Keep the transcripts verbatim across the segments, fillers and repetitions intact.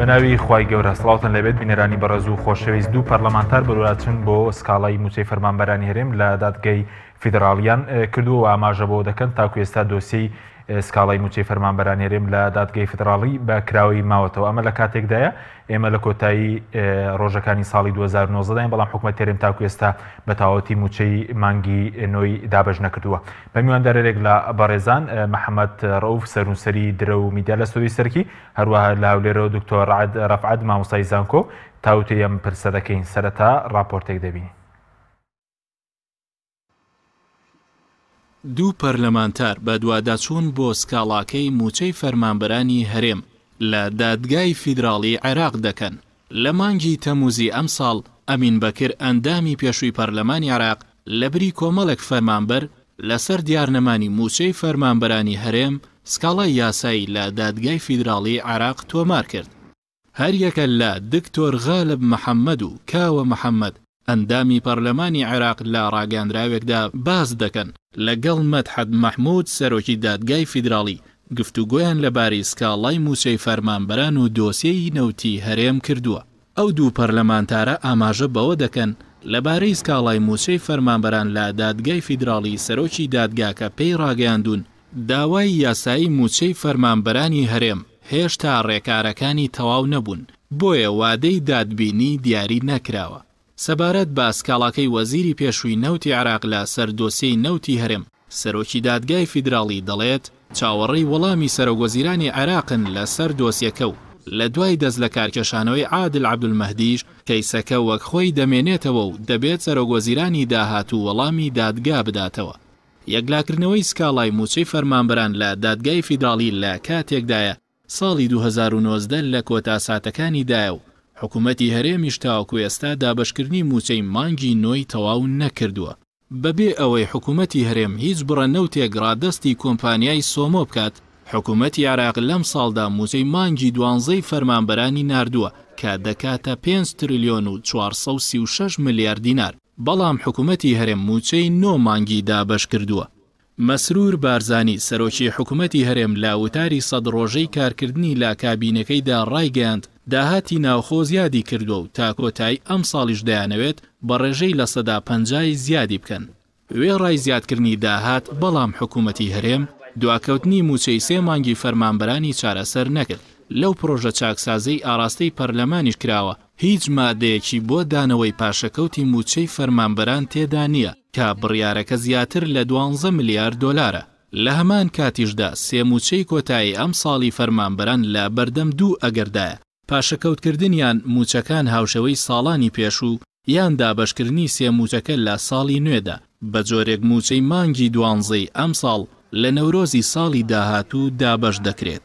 بەناوی خوای گەورە سڵاوتان لەبێت بینەرانی بەڕێز و خۆشەویست دوو پەرلەمانتار بەلوراچن بۆ سکاڵای موچەی فەرمانبەرانی هەرێم لە دادگای فیدراڵیان کردووە و ئاماژە بۆ دەکەن تاکو ئێستا دۆسیەی سکاڵای موچەی فەرمانبەرانی هەرێم لە دادگای فیدراڵی بە کراوی ماوەتەوە. ئەمە لە کاتێکدایە ئێمە لە کۆتایی ڕۆژەکانی ساڵی دوو هەزار و نۆزدە داین، بەڵام حکومەت هەرێم تاکو ئێستا بە تەواوەتی موچەی مانگی نۆی دابەش نەکردووە. بە میواندارێک لە بەڕێزان محەممەد ڕەوف سەرنووسەری درە و میدیا لە سۆری سەرکی، هەروەها لە هەولێرەوە دکتۆر ڕەفعەت مامۆستای زانکۆ تاوتەی ئەم پرسە دەکەین. سەرەتا ڕاپۆرتێک دەبینی. دوو پەرلەمانتار بە دوواداچوون بۆ سکاڵاکەی موچەی فەرمانبەرانی هەرێم لە دادگای فیدراڵی عێراق دەکەن. لە مانگی تەموزی ئەم ساڵ ئەمین بەکر ئەندامی پێشووی پەرلەمانی عێراق لەبری کۆمەڵێک فەرمانبەر لەسەر دیارنەمانی موچەی فەرمانبەرانی هەرێم سکاڵای یاسایی لە دادگای فیدراڵی عێراق تۆمار کرد. هەر یەکە لە دکتۆر غالب محەممەد و کاوە محەممەد ئەندامی پەرلەمانی عێراق لە ڕاگەاندراوێکدا باز دەکەن لەگەڵ مەدحەت مەحموود سەرۆکی دادگای فیدراڵی گفتوگۆیان لەبارەی سکاڵای موچەی فەرمانبەران و دۆسیەی نەوتی هەرێم کردووە. ئەو دوو پەرلەمانتارە ئاماژە بەوە دەکەن لەبارەی سکاڵای موچەی فەرمانبەران لە دادگای فیدراڵی سەرۆکی دادگاکە پێی ڕاگەیاندون داوای یاسایی موچەی فەرمانبەرانی هەرێم هێشتا ڕێکارەکانی تەواو نەبوون، بۆیە وادەی دادبینی دیاری نەکراوە. سەبارەت بە سکاڵاکەی وەزیری پێشووی نەوتی عێراق لە سەر دۆسیەی نەوتی هەرێم، سەرۆکی دادگای فیدراڵی دەڵێت چاوەڕێی وەڵامی سەرۆکوەزیرانی عێراقن لەسەر دۆسیەکە و لە دوای دەست لە کارکێشانەوەی عادل عەبدولمەهدیش کەیسەکە وەک خۆی دەمێنێتەوە و دەبێت سەرۆکوەزیرانی داهاتوو وەڵامی دادگا بداتەوە. یەکلاکردنەوەی سکاڵای موچەی فەرمانبەران لە دادگای فیدراڵی لە کاتێکدایە ساڵی دوو هەزار و نۆزدە لە کۆتا ساتەکانی دایە و حکوومەتی هەرێمیش تاوەکو ئێستا دابەشکردنی موچەی مانگی نۆی تەواو نەکردووە. بەبێ ئەوەی حکوومەتی هەرێم هیچ بڕە نەوتێک ڕادەستی کۆمپانیای سۆمۆ بکات، حکوومەتی عێراق لەم ساڵدا موچەی مانگی دوانزەی فەرمانبەرانی ناردووە کە دەکاتە پێنج تریلیۆن و چوارسە و سی و شەش ملیار دینار، بەڵام حکوومەتی هەرێم موچەی نۆ مانگی دابەش کردووە. مەسرور بارزانی سەرۆکی حکوومەتی هەرێم لە وتاری سەد ڕۆژەی کارکردنی لا کابینەکەیدا ڕایگەیاند داهاتی ناوخۆ زیادی کردووە و تا کۆتایی ئەم ساڵیش دەیانەوێت بە ڕێژەی لە سەدا پەنجای زیادی بکەن. وێ ڕای زیادکردنی داهات، بەڵام حکوومەتی هەرێم دواکەوتنی موچەی سێ مانگی فەرمانبەرانی چارەسەر نەکرد. لەو پرۆژە چاکسازەی ئاراستەی پەرلەمانیش کراوە، هیچ مادەیەکی بۆ دانەوەی پاشەکەوتی موچەی فەرمانبەران تێدا نییە کە بڕیارەکە زیاتر لە دوانزە ملیار دۆلارە. لە هەمان کاتیشدا سێ موچەی کۆتایی ئەم ساڵی فەرمانبەران لە بەردەم دوو ئەگەردایە، پاشەکەوتکردنیان موچەکان هاوشەوەی ساڵانی پێشوو یان دابەشکردنی سێ موچەکە لە ساڵی نوێدا بە جۆرێک موچەی مانگی دوانزەی ئەم ساڵ لە نەورۆزی ساڵی داهاتوو دابەش دەکرێت.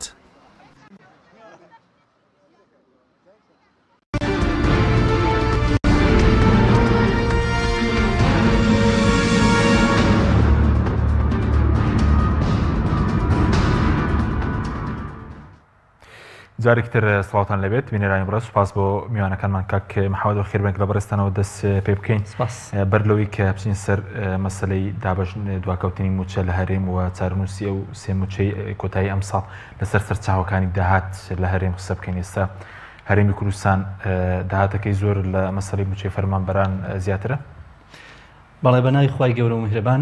جارێکتر سڵاوتان لەبێت بینەرانی بەڕێز، سوپاس بۆ میوانەکانمان کاک محەممەد و خێربەنگ لە بەڕێستانەوە دەست پێ بکەین. بەرلەوەی کە بچین سەر مەسەلەی دابەش دواکەوتنی موچە لە هەرێم و چارنووسی ئەو سێ موچەی کۆتایی ئەم ساڵ لەسەر سەرچاوەکانی داهات لە هەرێم قسە بکەین. ئێستا هەرێمی کوردستان داهاتەکەی زۆر لە مەسەلەی موچەی فەرمانبەران زیاترە؟ بەڵێ بەناوی خوای گەورە و میهرەبان،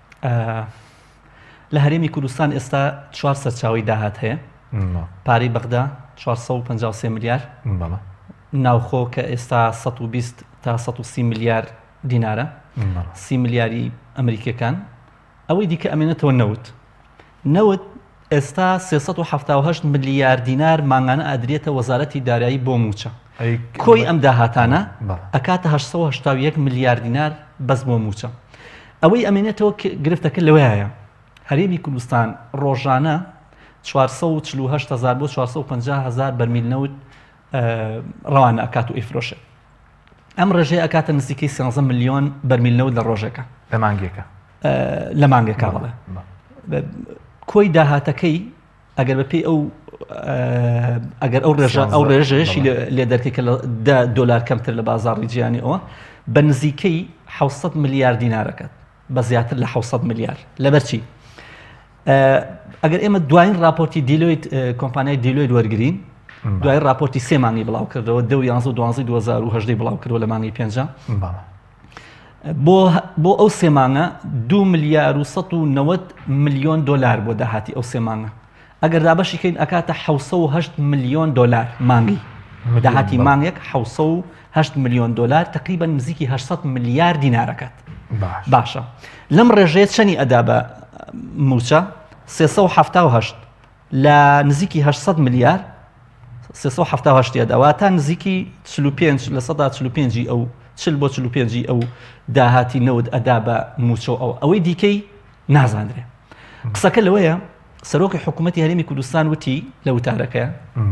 لە هەرێمی کوردستان ئێستا چوار سەرچاوی داهات هەیە. پارەی بەغدا چوارسە و پەنجا و سێ ملیار، ناوخۆ کە ئێستا سەد و بیست تا سەد و سی ملیار دینارە، سی ملیاری ئەمریکیەکان. ئەوەی دیکە ئەمێنێتەوە نەوت. نەوت ئێستا سێسەد و هەفتا و هەشت ملیار دینار مانگانە ئادرێتە وەزارەتی دارایی بۆ موچە. کۆی ئەم داهاتانە ئەکاتە هەشت سەد و هەشتا و یەک ملیار دینار بەس بۆ موچە. ئەوەی ئەمێنێتەوە گرفتەکە لەوەیە هەرێمی کوردستان ڕۆژانە چوارسە و چل و هەشت هەزار بۆ چوارسە و پەنجا هەزار بەرمیل نەوت ڕەوانە ئەکات و ئیفرۆشێ. ئەم ڕێژەیە ئەکاتە نزیکەی سیانزە ملیۆن بەرمیل نەوت لە ڕۆژێکە لە مانگێکە لە مانگێکە. بڵێ کۆی داهاتەکەی ئەگەر بەپێی ئەو ئەگەر ئەو ڕێژە ئەو ڕێژەیەشی لێ دەرکێکە لە دە دۆلار کەمتر لە بازاڕی جیهانی ئەوە بە نزیکەی حەوت ملیار دینارەکەت، بە زیاتر لە حەوت ملیار. لەبەرچی ئەگەر ئێمە دوایین راپۆرتی دیلۆیت کۆمپانیای دیلۆیت وەرگرین دوای راپۆرتی سێ مانگی بڵاو کردەوە دە و یانزە و دوانزەی دوو هەزار و هەژدەی بڵاو کردەوە لە مانگی پێنجە بۆ بۆ ئەو سێ مانگە دوو ملیار و سەد و نەوەت ملیۆن دۆلار بۆ داهاتی ئەو سێ مانگە ئەگەر دابەشیکەین ئەکاتە حەوسە و هەشت ملیۆن دۆلار مانگی داهاتی مانگێک حەوسە و هەشت ملیۆن دۆلار تقریبا نزیکی هەشت ملیار دینارەکەت باشە لەم ڕێژەیە چەنی ئەدا بە موچە سێسە و هەفتا و هەشت لە نزیکی هەشت ملیار سێسە و هەفتا و هەشت ئەداوە تا نزیکی چل و پێنج لە سەدا چل و پێنجی ئەو چل بۆ چل و پێنجی ئەو داهاتی نەوت ئەدا بە موچە ئەو ئەوەی دیکەی نازانرێ قسەکە لەوەیە سەرۆکی حکوومەتی هەرێمی کوردستان وتی لە وتارەکەیە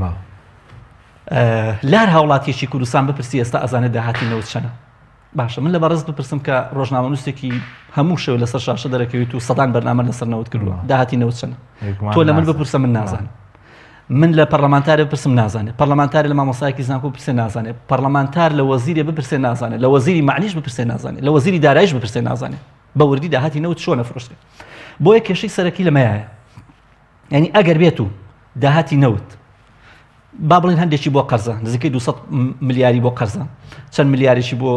لار هاوڵاتیەکی کوردستان بپرسی ئێستا ئەزانێت داهاتی نەوت چەنە باشە من لە بەڕێز بپرسم کە ڕۆژنامەنووسێکی هەموو شەو لەسەر شاشە دەرەکەوێت و سەدان بەرنامە لەسەر نەوت کردووە داهاتی نەوت چەنە تۆ لە من بپرسە من نازانم من لە پەرلەمانتارێ بپرسم نازانێت پەرلەمانتارێ لە مامۆستایەکی زانکۆ بپرسێ نازانێت پەرلەمانتار لە وەزیرێ بپرسێ نازانێت لە وەزیری معنیش بپرسێ نازانێت لە وەزیری داراییش بپرسێ نازانێت بە وردی داهاتی نەوت چۆن نەفرۆشرێت بۆیە کێشەی سەرەکی لەمەیە یعنی ئەگەر بێت و داهاتی نەوت با بڵێن هەندێکی بۆ قەرزە نزیکەی دووسەد ملیاری بۆ قەرزە چەند ملیارێکی بۆ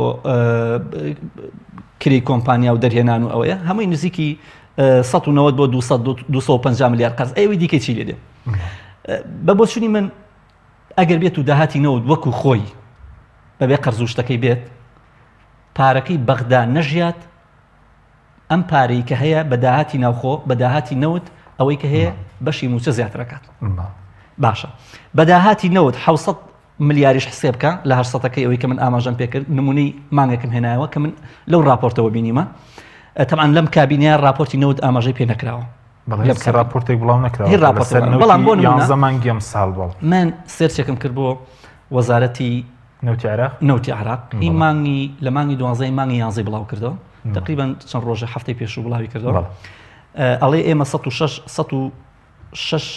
کری کۆمپانیا و دەرهێنان و ئەوەیە هەمووی نزیکی سەد و نەوەت بۆ دووسەد و پەنجا ملیار قەرز ئەوەی دیکەی چی لێ دێ بە بۆچوونی من ئەگەر بێت و داهاتی نەوت وەکو خۆی بەبێ قەرز و شتەکەی بێت پارەکەی بەغدا نەژیات ئەم پارەی کە هەیە بە داهاتی ناوخۆ بە داهاتی نەوت ئەوەی کە هەیە بەشی موچە زیاترەکات باشە بە داهاتی نەوت حەوسەد ملیاریش حسێ بکە لە هەشسەدەکەی ئەوەی کە من ئاماژەم پێ کرد نمونەی مانگێکم هێنایەوە کە من لەو راپۆرتەوە بینیمە تەمان لەم کابینەیە راپۆرتی نەوت ئاماژەی پێ نەکراوە راپۆرتێک بڵاو نەکراوە بەڵام بۆ زەمانگی ئەم ساڵ بڵ من سێرچێکم کرد بۆ وەزارەتی نەوتی عێراق نەوتی عێراق هی مانگی لە مانگی دوانزەی مانگی یانزەی بڵاو کردەوە تقریبا چەند ڕۆژە هەفتەی پێشوو بڵاوی کردەوە ئەڵێ ئێمە سەد و شەش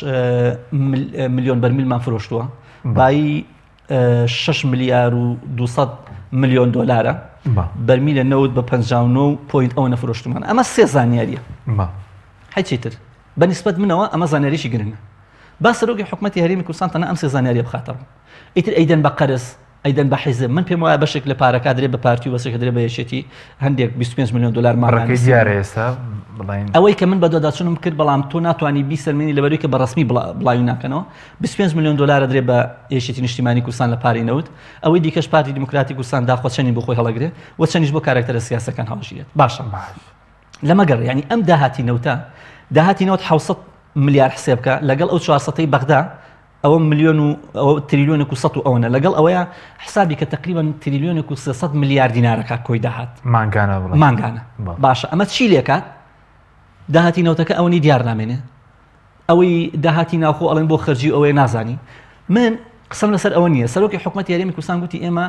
ملیۆن بەرمیلمان فرۆشتووە بای شەش ملیار و دووسەد ملیۆن دۆلارە بەرمیلە نەوت بە پەنجا و نۆ پۆینت ئەوە نەفرۆشتمان ئەمە سێ زانیاریە هیچی تر بەنسبەت منەوە ئەمە زانیاریشی گرنگە با سەرۆکی حکوومەتی هەرێمی کوردستان تەنها ئەم سێ زانیاریە بخاتەوە ئیتر ئەیدەن بە قەرز ئەیدەن بە حیزب من پێم وایە بەشێک لە پارەکە درێ بە پارتی و بەسێک درێ بە یەکێتی هەندێک بیست و پێنج ملیۆن دۆلار ماڕەکەی دیارە ئێستا بڵین ئەوەی کە من بە دۆداچوونم کرد بەڵام تۆ ناتوانانی بیسەلمێنی لەبەروی کە بە ڕسمی بڵاوی ناکەنەوە بیست و پێنج ملیۆن دۆلارە درێ بە یەکێتی نیشتیمانی کوردستان لە پارەی نەوت ئەوەی دیکەش پارتی دیموکراتی کوردستان داخۆ چەندی بۆ خۆی هەڵەگرێ و چەندیش بۆ کارکتەرە سیاسەکان هەڵەژێت باشە لەمەگەڕ یعنی ئەم داهاتی نەوتە داهاتی نەوت حەوسەد ملیار حسێ بکە لەگەڵ ئەو چوارسەدەی بەغدا ئەوە ملیۆن و ئەوە تریلیۆنێک و سەد و ئەوەنە لەگەڵ ئەوەیە حسابی کە تقریبا تریلیۆنێک و سێسەد ملیار دینارەکە کۆی داهات مانگانە مانگانە باشە ئەمە چی لێکات داهاتی نەوتەکە ئەوەی دیار نامێنێ ئەوەی داهاتی ناوخۆ ئەڵێن بۆ خەرجی ئەوەی نازانی من قسەم لەسەر ئەوە نییە سەرۆکی حکوومەتی هەرێمی کوردستان گوتی ئێمە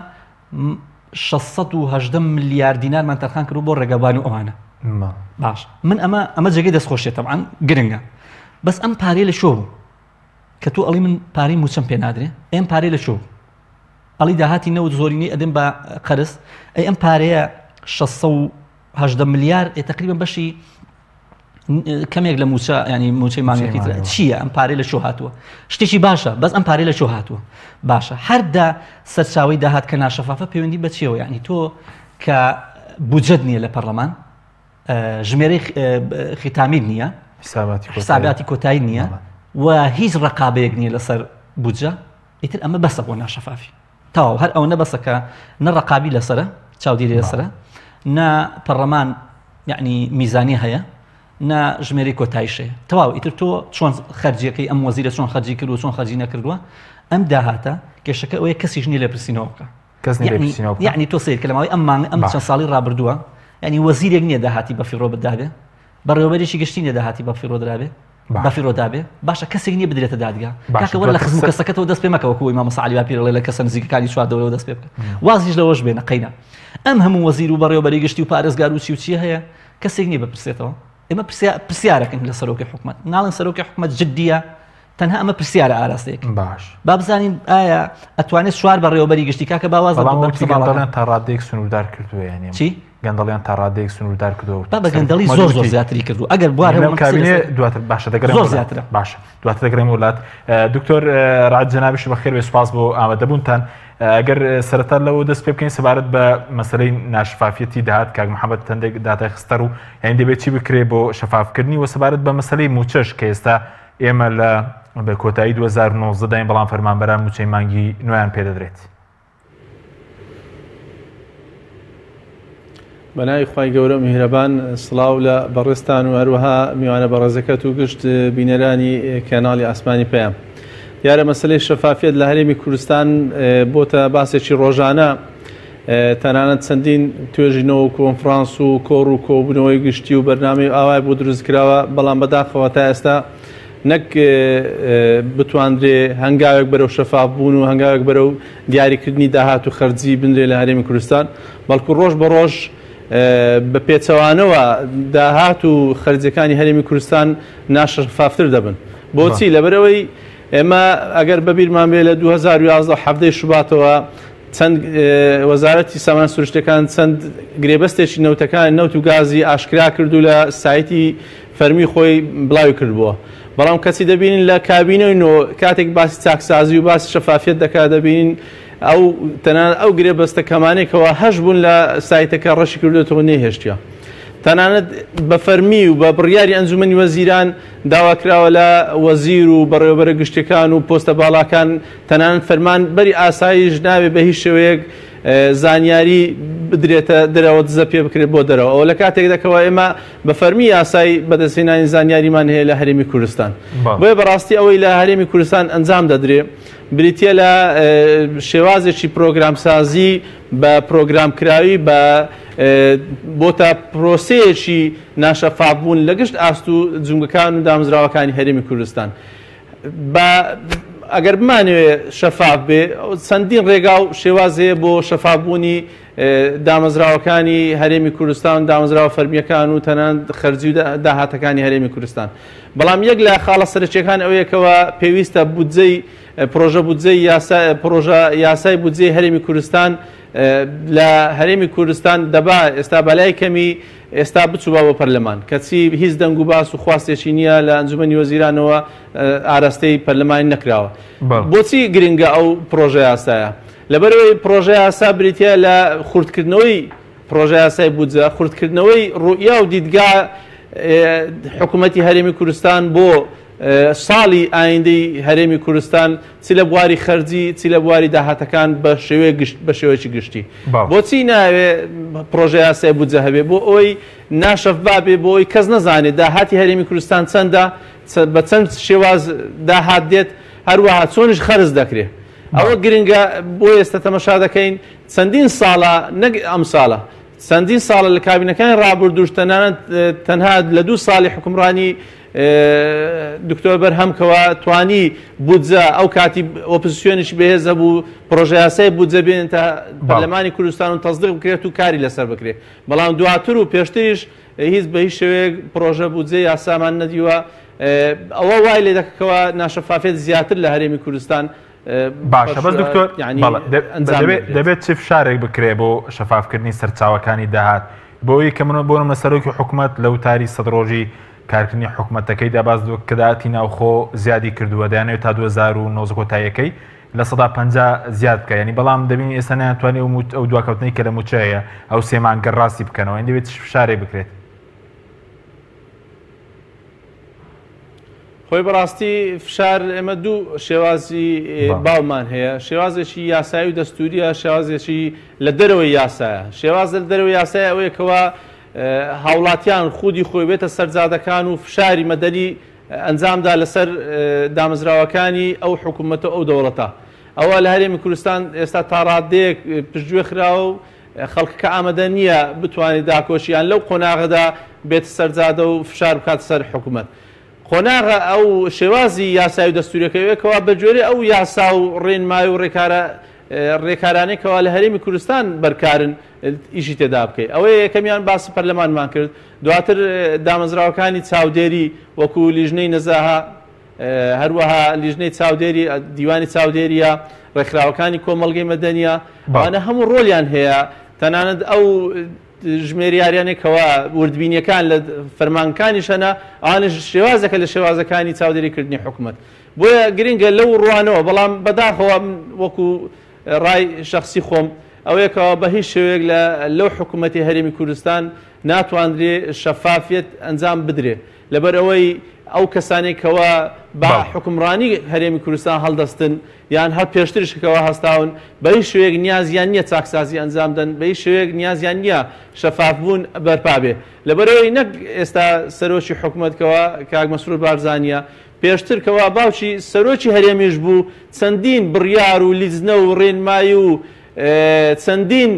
شەشسەد و هەژدە ملیار دینارمان تەرخان کرد بۆ ڕێگەبانی و ئەوانە باش من ئەمە ئەمە جێگەی دەستخۆشێت تەبعاً گرنگە بەس ئەم پارەی لە شۆ کە تۆ ئەڵی من پارەی موچەم پێ نادرێ ئەم پارەی لە شۆ ئەڵی داهاتی نەوت زۆرینەی ئەدەم بە قەرز ئەی ئەم پارەیە شەشسەد و هەژدە ملیار تقریبا بەشی کەمێک لە موچە ینی موچەی مانگێکی تر چییە ئەم پارەی لە شۆ هاتووە شتێکی باشە بەس ئەم پارەی لە شۆ هاتووە باشە هەردا سەرچاوی داهات کە ناشەفافە پەیوەندی بە چیەوە یعنی تۆ کە بودجەت نییە لە پەرلەمان ژمێرەی ختامی نییە حساباتی کۆتایی نییە و هیچ ڕقابەیەک نییە لەسەر بودجە ئیتر ئەمە بەسە بۆ ناشەفافی تەواو هەر ئەو نەبەسەکە نە ڕقابی لەسرە چاودێری لەسرە نە پەرلەمان یعنی میزانی هەیە نە ژمێری کۆتاییشەیە تەواو ئیتر تۆ چۆن خەرجیەکەی ئەم وەزیرە چۆن خەرجی کردو چۆن خەرجی نەکردووە ئەم داهاتە کێشەکە ئەوەیە کەسیش نییە لێ پرسینەوە بکە یعنی تۆ سیر کە لەماوەی ئەم مانگ ئەم چەند ساڵی ڕابردووە یعنی وەزیرێک نییە داهاتی بە فیڕۆ بدابێ بەڕێوەبەرێکی گشتی نییە داهاتی بە فیڕۆ درابێ بە فیڕۆ دابێ باشە کەسێک نییە بدرێتە دادگا کاکە وەرە لە خزم کەسەکەتەوە دەست پێ مەکەوە کۆی مامۆستا عەلی باپیرەڵێ لە کەسە نزیکەکانی چواردەوەرەوە دەست پێ بکە وازیش لەوەش بێنە قەینە ئەم هەموو وەزیر و بەڕێوەبەری گشتی و پارێزگار و چی و چی هەیە کەسێک نییە بپرسێتەوە ئێمە پرسیارەکەن لە سەرۆکی حکوومەت ناڵێن سەرۆکی حکوومەت جددیە تەنها ئەمە پرسیارە ئاراستەیەک باش با بزانین ئایا ئەتوانێت چوار بەڕێوەبەری گشتی کاکە باواز دەڵێن تا ڕادێک سنوردار کردووە یعنی چی گەندەڵیان تا ڕادەیەک سنووردار کردەوە با بە گەندەڵی زۆر زۆر زیاتری کردو ئەگەر بوارە کابینێ دواتر باشە دەگەڕێم زۆر زیاترە باشە دواتر دەگەڕێم وڵات دکتۆر ڕاد جەنابیش بەخێر بێ سوپاس بۆ ئامادەبوونتان ئەگەر سەرەتا لەوە دەست پێ بکەین سەبارەت بە مەسەلەی ناشفافیەتی داهات کاک محەممەد هەندێک داتای خستەر و یان دەبێت چی بکرێ بۆ شەفافکردنی و سەبارەت بە مەسەلەی موچەش کە ئێستا ئێمە لە بە کۆتایی دوو هەزار و نۆزدە داین بەڵام فەرمانبەران موچەی مانگی نوێیان پێدەدرێت. بەناوی خوای گەورە میهرەبان سڵاو لە بەڕێستان و هەروەها میوانە بەڕێزەکەت و گشت بینەرانی کەناڵی ئاسمانی پێیان. دیارە مەسلەی شەفافیت لە هەرێمی کوردستان بۆتە باسێکی ڕۆژانە تەنانەت چەندین توێژینەوە و کۆنفرانس و کۆڕ و کۆبوونەوەی گشتی و بەرنامەی ئاوای بۆ دروستکراوە بەڵام بەداخەوە تا ئێستا نەک بتواندرێ هەنگاوێک بەرەو شەفاف بوون و هەنگاوێک بەرەو دیاریکردنی داهات و خەرجی بنرێ لە هەرێمی کوردستان بەڵکو ڕۆژ بە ڕۆژ بە پێچەوانەوە داهات و خەرجەکانی هەرێمی کوردستان ناشەفافتر دەبن. بۆچی؟ لەبەرەوەی ئێمە ئەگەر بەبیرمان بێ لە دوو هەزار و یازدە حەفتەی شوباتەوە چەند وەزارەتی سامان سروشتەکان چەند گرێبەستێکی نەوتەکان نەوت و گازی ئاشکرا کردو لە سایتی فەرمی خۆی بڵاوی کردبووە. بەڵام کەسی دەبینین لە کابینەوە کاتێک باسی چاکسازی و باسی شەفافیت دەکات دەبینین ئەو تەنانەت ئەو گرێبەستە کەمانێکەوە هەش بوون لە سایتەکە ڕەشی کردوێتەوە نێهێشتیە. تەنانەت بە فەرمی و بە بڕیاری ئەنجومەنی وەزیران داواکراوە لە وەزیر و بەڕێوەبەرە گشتەکان و پۆستە باڵاکان تەنانەت فەرمان بەری ئاساییش ناوێ بە هیچ شێوەیەک زانیاری بدرێتە دەرەوە دزە پێ بکرێت بۆ دەرەوە. ئەو لە کاتێک دەکەوە ئێمە بە فەرمی یاسای بەدەستهێنانی زانیاریمان هەیە لە هەرێمی کوردستان. بۆیە بەڕاستی ئەوەی لە هەرێمی کوردستان ئەنجام دەدرێت بریتە لە شێوازێکی پرۆگرامسازی بە پرۆگرامکراوی بە بۆتە پرۆسەیەکی ناشەفافبوون لە گشت ئاست و جونگەکان و دامزراوەکانی هەرێمی کوردستان. ئەگەر بمانوێ شەفاف بێ چەندین ڕێگا و شێوازەیە بۆ شەفافبوونی دامەزراوەکانی هەرێمی کوردستان دامەزراوە فەرمیەکان و تەنان خەرجی و داهاتەکانی هەرێمی کوردستان. بەڵام یەک لە خاڵە سەرچیەکان ئەوەیەکەوە پێویستە بودجەی پرۆژە بودجەی پرۆژە یاسای بودجەی هەرێمی کوردستان لە هەرێمی کوردستان دەبا ئێستا بەلای کەمی ئێستا بچووە بۆ پەرلەمان کەچی هیچ دەنگ و باس و خواستێکی نییە لە ئەنجومەنی وەزیرانەوە ئاراستەی پەرلەمانی نەکراوە. بۆچی گرنگە ئەو پرۆژە یاسایە؟ لەبەرەوەی پرۆژە یاسا بریتە لە خورتکردنەوەی پرۆژە یاسای بودجە خورتکردنەوەی ڕوئیا و دیدگا حکوومەتی هەرێمی کوردستان بۆ ساڵی ئایندەی هەرێمی کوردستان چی لە بواری خەرجی چی لە بواری داهاتەکان بە شێوەیەکی گشتی. بۆچی ناوێ پرۆژە یاسای بودجە هەبێ؟ بۆ ئەوی ناشەفاف بێ، بۆ ئەوی کەس نەزانێت داهاتی هەرێمی کوردستان چەندە، بە چەند شێواز داهات دێت، هەروەها چۆنش خەرج دەکرێت. ئەوە گرنگە بۆ ئێستا تەمەشا دەکەین چەندین ساڵە نەک ئەم ساڵە چەندین ساڵە لە کابینەکانی ڕابردووش تەنانەت تەنها لە دوو ساڵی حکومڕانی دکتۆر بەرهەمکەوە توانی بودجە ئەو کاتی ئۆپۆزیسیۆنێکی بەهێز هەبوو پرۆژە یاسای بودجە بێن تا پەرلەمانی کوردستان و تەصدیق بکرێت و کاری لەسەر بکرێت. بەڵام دواتر و پێشتریش هیچ بە هیچ شێوەیەک پرۆژە بودجەی یاسامان نەدیوە. ئەوە وای لێ دەکەوە ناشەفافێت زیاتر لە هەرێمی کوردستان باشە. بەس دکتۆر دەبێت چ فشارێک بکرێ بۆ شەفافکردنی سەرچاوەکانی داهات بۆی کە منە بۆنە مەسەرۆکی حکوومەت لەو تاری سەد ڕۆژی کارکردنی حکوومەتەکەی داباز کەداتی ناوخۆ زیادی کردووە دەیانەوێت تا دوو هەزار و نۆزدە کۆتاییەکەی لە سەدا پەنجا زیاد بکە. ینی بەڵام دەبین ئێستا نەیانتوانێت ئەو دواکەوتنەی کە لە موچەیە ئەو سێمانگە ڕاستی بکەنەوە. ئەین دەبێت فشارێک بکرێت. خۆی بەڕاستی فشار ئێمە دوو شێوازی باومان هەیە، شێوازێکی یاسایی و دەستوریە، شێوازێکی لە دەرەوەی یاسایە. شێواز لە دەرەوەی یاسای ئەوەیەکەوە هاوڵاتیان خودی خۆی بێتە سەرجادەکان و فشاری مەدەنی ئەنجامدا لەسەر دامەزراوەکانی ئەو حکوومەتە ئەو دەوڵەتە. ئەوە لە هەرێمی کوردستان ئێستا تا ڕادەیەک پشتگوێ خراوە و خەڵکەکە ئامادە نییە بتوانێت داکۆشیان لەو قۆناغەدا بێتە سەرجادە و فشار بکات سەر حکوومەت. قۆناغە ئەو شێوازی یاسای و دەستوریەکەوەکەوە بە جۆرە ئەو یاسا و ڕێنمای و ڕێکارانێکەوە لە هەرێمی کوردستان بەرکارن ئیشی تێدا بکەیت. ئەوەیە یەکەمیان باسی پەرلەمانمان کرد. دواتر دامەزراوەکانی چاودێری وەکو لیژنەی نەزاها، هەروەها لیژنەی چاودێری دیوانی چاودێریە، ڕێکخراوەکانی کۆمەڵگەی مەدەنیە، ئەوانە هەموو ڕۆلیان هەیە. تەنانەت ئەو ژمێریاریانێکەوە وردبینیەکان لە فەرمانکانی شەنە ئەوانش شێوازەکە لە شێوازەکانی چاودێریکردنی حکوومەت بۆیە گرنگە لەو ڕوانەوە بەڵام بەداخەوە وەکو ڕای شخصی خۆم ئەوەیەکەوە بە هیچ شێوەیەک لە لەو حکوومەتی هەرێمی کوردستان ناتوانرێ شەفافیت ئەنجام بدرێ لەبەر ئەوەی ئەو کەسانێکەوە با حکمڕانی هەرێمی کوردستان هەڵدەستن یان هەر پێشترشکەوە هەستاون بە هیچ شوەیەک نیازیان نییە چاکسازی ئەنجامدەن بە هیچ شوەیەک نیازیان نییە شەفافبوون بەرپابێ لەبەرەوەی نەک ئێستا سەرۆکی حکوومەتکەوە کاک مەسرور بارزانیە پێشترکەوە باوکی سەرۆکی هەرێمیش بوو چەندین بڕیار و لیزنە و ڕێنمایی و چەندین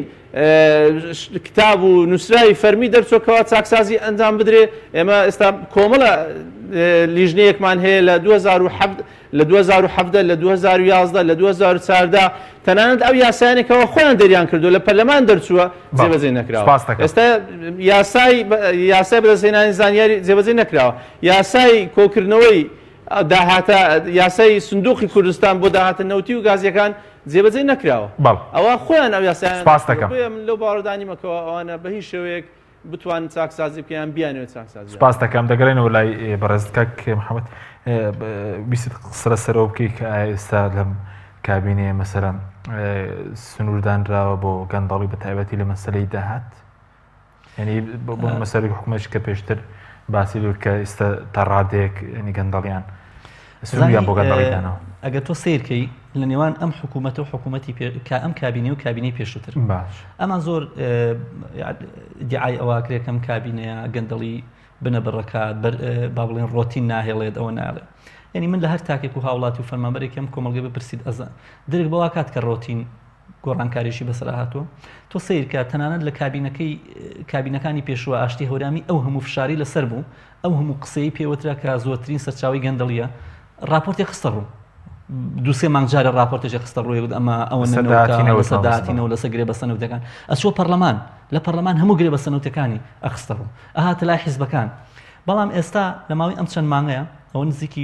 کتاب و نووسراوی فەرمی دەرچۆکەوە چاکسازی ئەنجام بدرێ ئێمە ئێستا کۆمەڵە لیژنەیەکمان هەیە لە دوو هەزار و سەد لە دوو هەزار و سەفد لە دوو هەزار و یازدە لە دوو هەزار و چواردە تەنانەت ئەو یاسایانێکەوە خۆیان دەریان کردو لە پەرلەمان دەرچووە جێبەجێ نەکراوە ئێستا یاسای یاسای بەدەستهێنانی زانیاری جێبەجێ نەکراوە یاسای کۆکردنەوەی داهاتە یاسای سندوقی کوردستان بۆ داهاتە نەوتی و گازیەکان جێبەجێ نەکراوە ئەوە خۆیان ئەو یاسایان من لەو باوەڕدانیمەکەوە ئەوانە بە هیچ شێوەیەک بتوان چاکسازی بکەیان بیانەوە چاکسازی سپاس دەکەم دەگەڕێنەوە لای بەڕێزکەک محەممەد بیست قسرە سەرەوە بکەی کە ئێستا لەم کابینەیە مەسەرەن سنووردانراوە بۆ گەندەڵی بە تایبەتی لە مەسەلەی داهات ینی بۆ مەسەرێک حکومەتش کە پێشتر باسی دوور کە ئێستا تا ڕادەیەک ینی گەندەڵیان سنووریان بۆ گەندەڵیدانەوە ئەگەر تۆ سیرکەی لە نێوان ئەم حکوومەت و حکوومەتی ئەم کابینێ و کابینەی پێشووتر باش ئەمان زۆر دیعای ئەواکرێکم کابینەیە گەندەڵی بنە بڕەکات با بڵێن ڕۆتین ناهێڵێت ئەوە ناڵێت یعنی من لە هەر تاکێک و هاوڵاتی و فەرمانبەرێکم کۆمەڵگە بپرسید ئەزە درک بەوا کات کە ڕۆتین گۆڕانکاریشی بەسەر هاتووە تۆ سیرکە تەنانەت لە کابینەکەی کابینەکانی پێشوە ئاشتی هەورامی ئەو هەموو فشاری لەسەر بوو ئەو هەموو قسەی پێوەترا کە زۆرترین سەرچاوی گەندەڵیە راپۆرتی خستە ڕوو دوو سێ مانگ جارە راپۆرتێکی خستە ڕووی ئەمە ئەوە سەداهاتینەوە لەسەر گرێ بەسەنەوتەکان ئەچوە پەرلەمان لە پەرلەمان هەموو گرێ بەسەنەوتەکانی ئەخستە ڕوو ئەهاتە لای حیزبەکان بەڵام ئێستا لە ماوەی ئەم چەند مانگەیە ئەوە نزیکی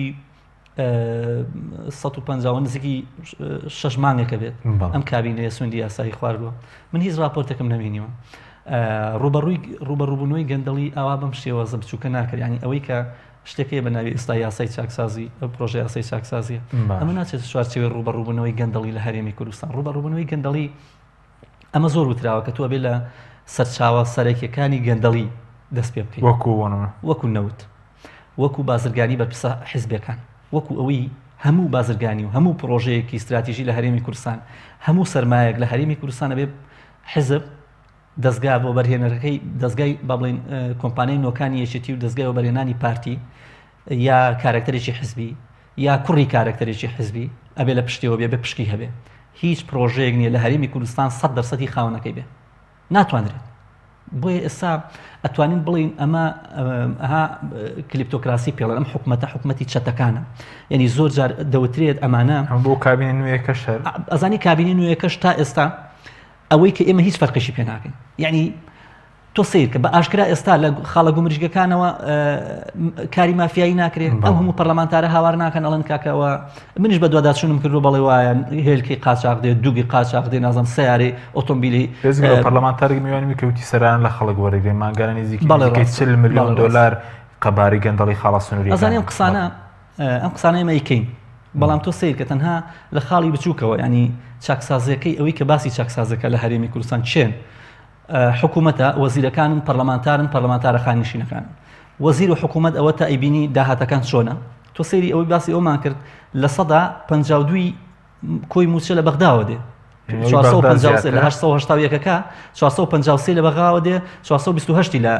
سەد و پەنجا نزیکی شەش مانگێکە بێت ئەم کابینەیە سوێندی یاسایی خواردووە من هیچ راپۆرتێکم نەبینیوە ڕوبەڕووی ڕوبەڕووبوونەوەی گەندەڵی ئاوا بەم شێوازە بچووکە ناکرد ینی ئەوەی کە شتێکی بە ناوی ئێستا یاسای چاکسازی ئەو پرۆژە یاسای چاکسازیە ئەمە ناچێت چوارچێوەی ڕوبەڕووبوونەوەی گەندەڵی لە هەرێمی کوردستان ڕوبەڕووبوونەوەی گەندەڵی ئەمە زۆر وتراوە کە تۆ بێ لە سەرچاوە سەرەکیەکانی گەندەڵی دەست پێ بکەیت وەکو نەوت وەکو بازرگانی بەرپرسە حیزبەکان وەکو ئەوەی هەموو بازرگانی و هەموو پرۆژەیەکی استراتیژی لە هەرێمی کوردستان هەموو سەرمایەک لە هەرێمی کوردستانە بێ حیزب دەستگا بۆ بەرهێنەرەکەی دەستگای با بڵێن کۆمپانیای نۆکانی یەکێتی و دەستگای بۆ بەرهێنانی پارتی یا کارکتەرێکی حزبی یا کوڕی کارکتەرێکی حزبی ئەبێ لە پشتەوە بێ بە پشکی هەبێ هیچ پرۆژەیەک نییە لە هەرێمی کوردستان سەد دەرسەدی خاوەنەکەی بێ ناتوانرێت بۆیە ئێستا ئەتوانین بڵین ئەمە ئەها کلیپتۆکراسی پێڵێن ئەم حکومەتە حکومەتی چەتەکانە یعنی زۆر جار دەوترێت ئەمانە بۆ کابینە نوێیەکەش ئەزانی کابینە نوێیەکەش تا ئێستا ئەوەی کە ئێمە هیچ فەرقیشی پێ ناکەین یعنی تۆ سیر کە بە ئاشکرا ئێستا لە خاڵە گومرجگەکانەوە کاری مافیایی ناکرێت ئەو هەموو پەرلەمانتارە هاوار ناکەن ئەڵەن کاکەوە منیش بە دوواداچوونم کردو بەڵێ وایە هێلکی قاچاق دێت دووگی قاچاق دێ نازم سیارەی ئۆتۆمبیلی پەرلەمانتارێکی میوانی کەوتی سەران لە خەڵک وەرەگرێ ماگانە نزیکی چل ملیۆن دۆلار قەباری گەندەڵی خاڵە سنووری ئەزانێ ئەم قسانە ئەم قسانە ئێمە ئەیکەین بەڵام تۆ سیر کە تەنها لە خاڵی بچووکەوە ینی چاکسازیەکەی ئەوەی کە باسی چاکسازەکە لە هەرێمی کوردستان چێن حکوومەتە وەزیرەکانن پەرلەمانتارن پەرلەمانتارەخان نشینەکان وەزیر و حکوومەت ئەوە تا ئەیبینی داهاتەکان چۆنە تۆ سەیری ئەوەی باسی ئەومان کرد لە سەدا پەنجا و دوو کۆی موچە لە بەغداوە دێ چوارسەد و پەنجا و سێ لە هەشت سەد و هەشتا و یەکەکە چوارسەد و پەنجا و سێ لە بەغاوە دێ چوارسەد و بیست و هەشتی لە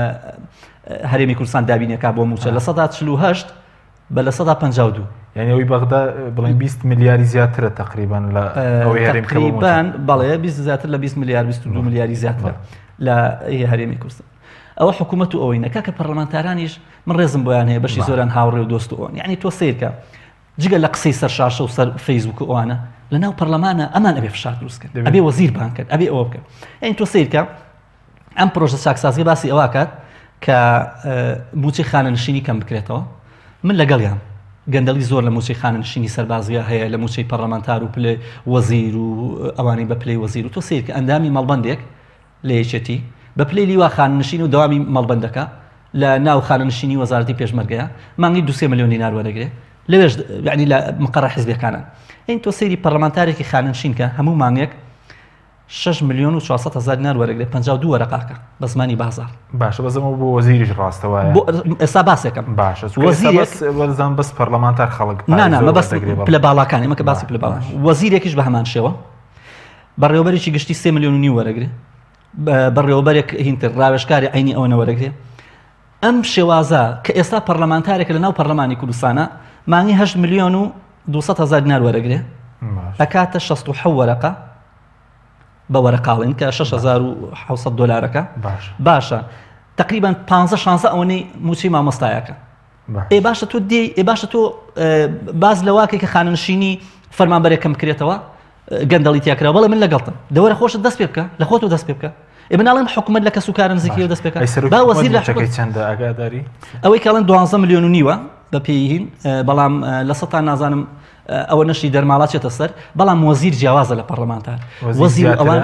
هەرێمی کوردستان دابینێکا بۆ موچە لە سەدا چل و هەشت بە لە سەدا پەنجا و دوو یعنی ئەوی بەغدا بڵێن بیست ملیاری زیاترە تقریبان لە ئەوەی هەرێم تقریبان بەڵێ بیست زیاتر لە بیست ملیار بیست و دوو ملیاری زیاترە لە هەرێمی کوردستان ئەوە حکوومەت و ئەوەی نەکا کە پەرلەمانتارانیش من ڕێزم بۆیان هەیە بەشی زۆران هاوڕێ و دۆست و ئەوان یعنی تۆ سیرکە جگە لە قسەی سەر شاشە و سەر فەیسبوک و ئەوانە لە ناو پەرلەمانە ئەمان ئەبێ فشار دروستکرد ئەبێ وەزیر بان کرد ئەبێ ئەوە بکرد یعنی تۆ سیرکە ئەم پرۆژە چاکسازی باسی ئەوە کات کە موچەی خانەنشینی کەم بکرێتەوە من لەگەڵیان گەندەڵی زۆر لە موچەی خانەنشینی سەربازیە هەیە لە موچەی پەرلەمانتار و پلێ وەزیر و ئەوانەی بە پلەی وەزیر و تۆ سیر کە ئەندامی مەڵبەندێک لە یەکێتی بە پلەی لیوا خاننشین و داوامی مەڵبەندەکە لە ناو خاننشینی وەزارەتی پێشمەرگەیە مانگی دو سێ ملیۆن دینار وەرەگرێ لەوێش یعنی لە مقڕە حیزبەکانن ئین تۆ سەیری پەرلەمانتارێکی خاننشین کە هەموو مانگێک شش ملیۆن و چوارسەد هەزار دینار وەرەگرێ پەنجاو دوو وەرەقاکە بە زمانی بازار باشە بەزەمەوە بۆ وەزیریش ڕاستەوەیە ئێستا باسێکم باشە وەزیرێک بەس پەرلەمانتار خەڵک نانە مەبەست پلە باڵاکان ئێمە کە باسی پلە باڵا وەزیرێکیش بە هەمان شێوە بەڕێوەبەرێکی گشتی سێ ملیۆن و نیو وەرەگرێ بەڕێوەبەرێک هینتر ڕاوێژکاری عینی ئەوە وەرەگرێ ئەم شێوازە کە ئێستا پەرلەمانتارێکە لە ناو پەرلەمانی کوردستانە مانگی هەشت ملیۆن و دووسەد هەزار دینار وەرەگرێ ئەکاتە شەست و حەو وەرەقە بە وەرەقاڵین کە شەش هەزار و حەوسەد دۆلارەکە باشە تقریبا پانزە شانزە ئەوەنەی موچەی مامۆستایەکە ئێ باشە تۆ دێ ئێ باشە تۆ باز لە واکێک کە خاننشینی فەرمانبەرێکم بکرێتەوە گەندەڵی تیاکراوە بەڵێ من لەگەڵتم دەوەرە خۆشت دەست پێ بکە لە خۆت و دەست پێ بکە ئێ بناڵێن حکومەت لە کەس و کارە نزیکی و دەست پێکە با وەزیر لە چەندە ئاگاداری ئەوەی کەڵێن دوانزە ملیۆن و نیوە بە پێیهین بەڵام لە سەدان نازانم ئەوە نەشی دەرماڵات چێتە سەر بەڵام وەزیر جیاوازە لە پەرلەمانتار وەزیر ئەوان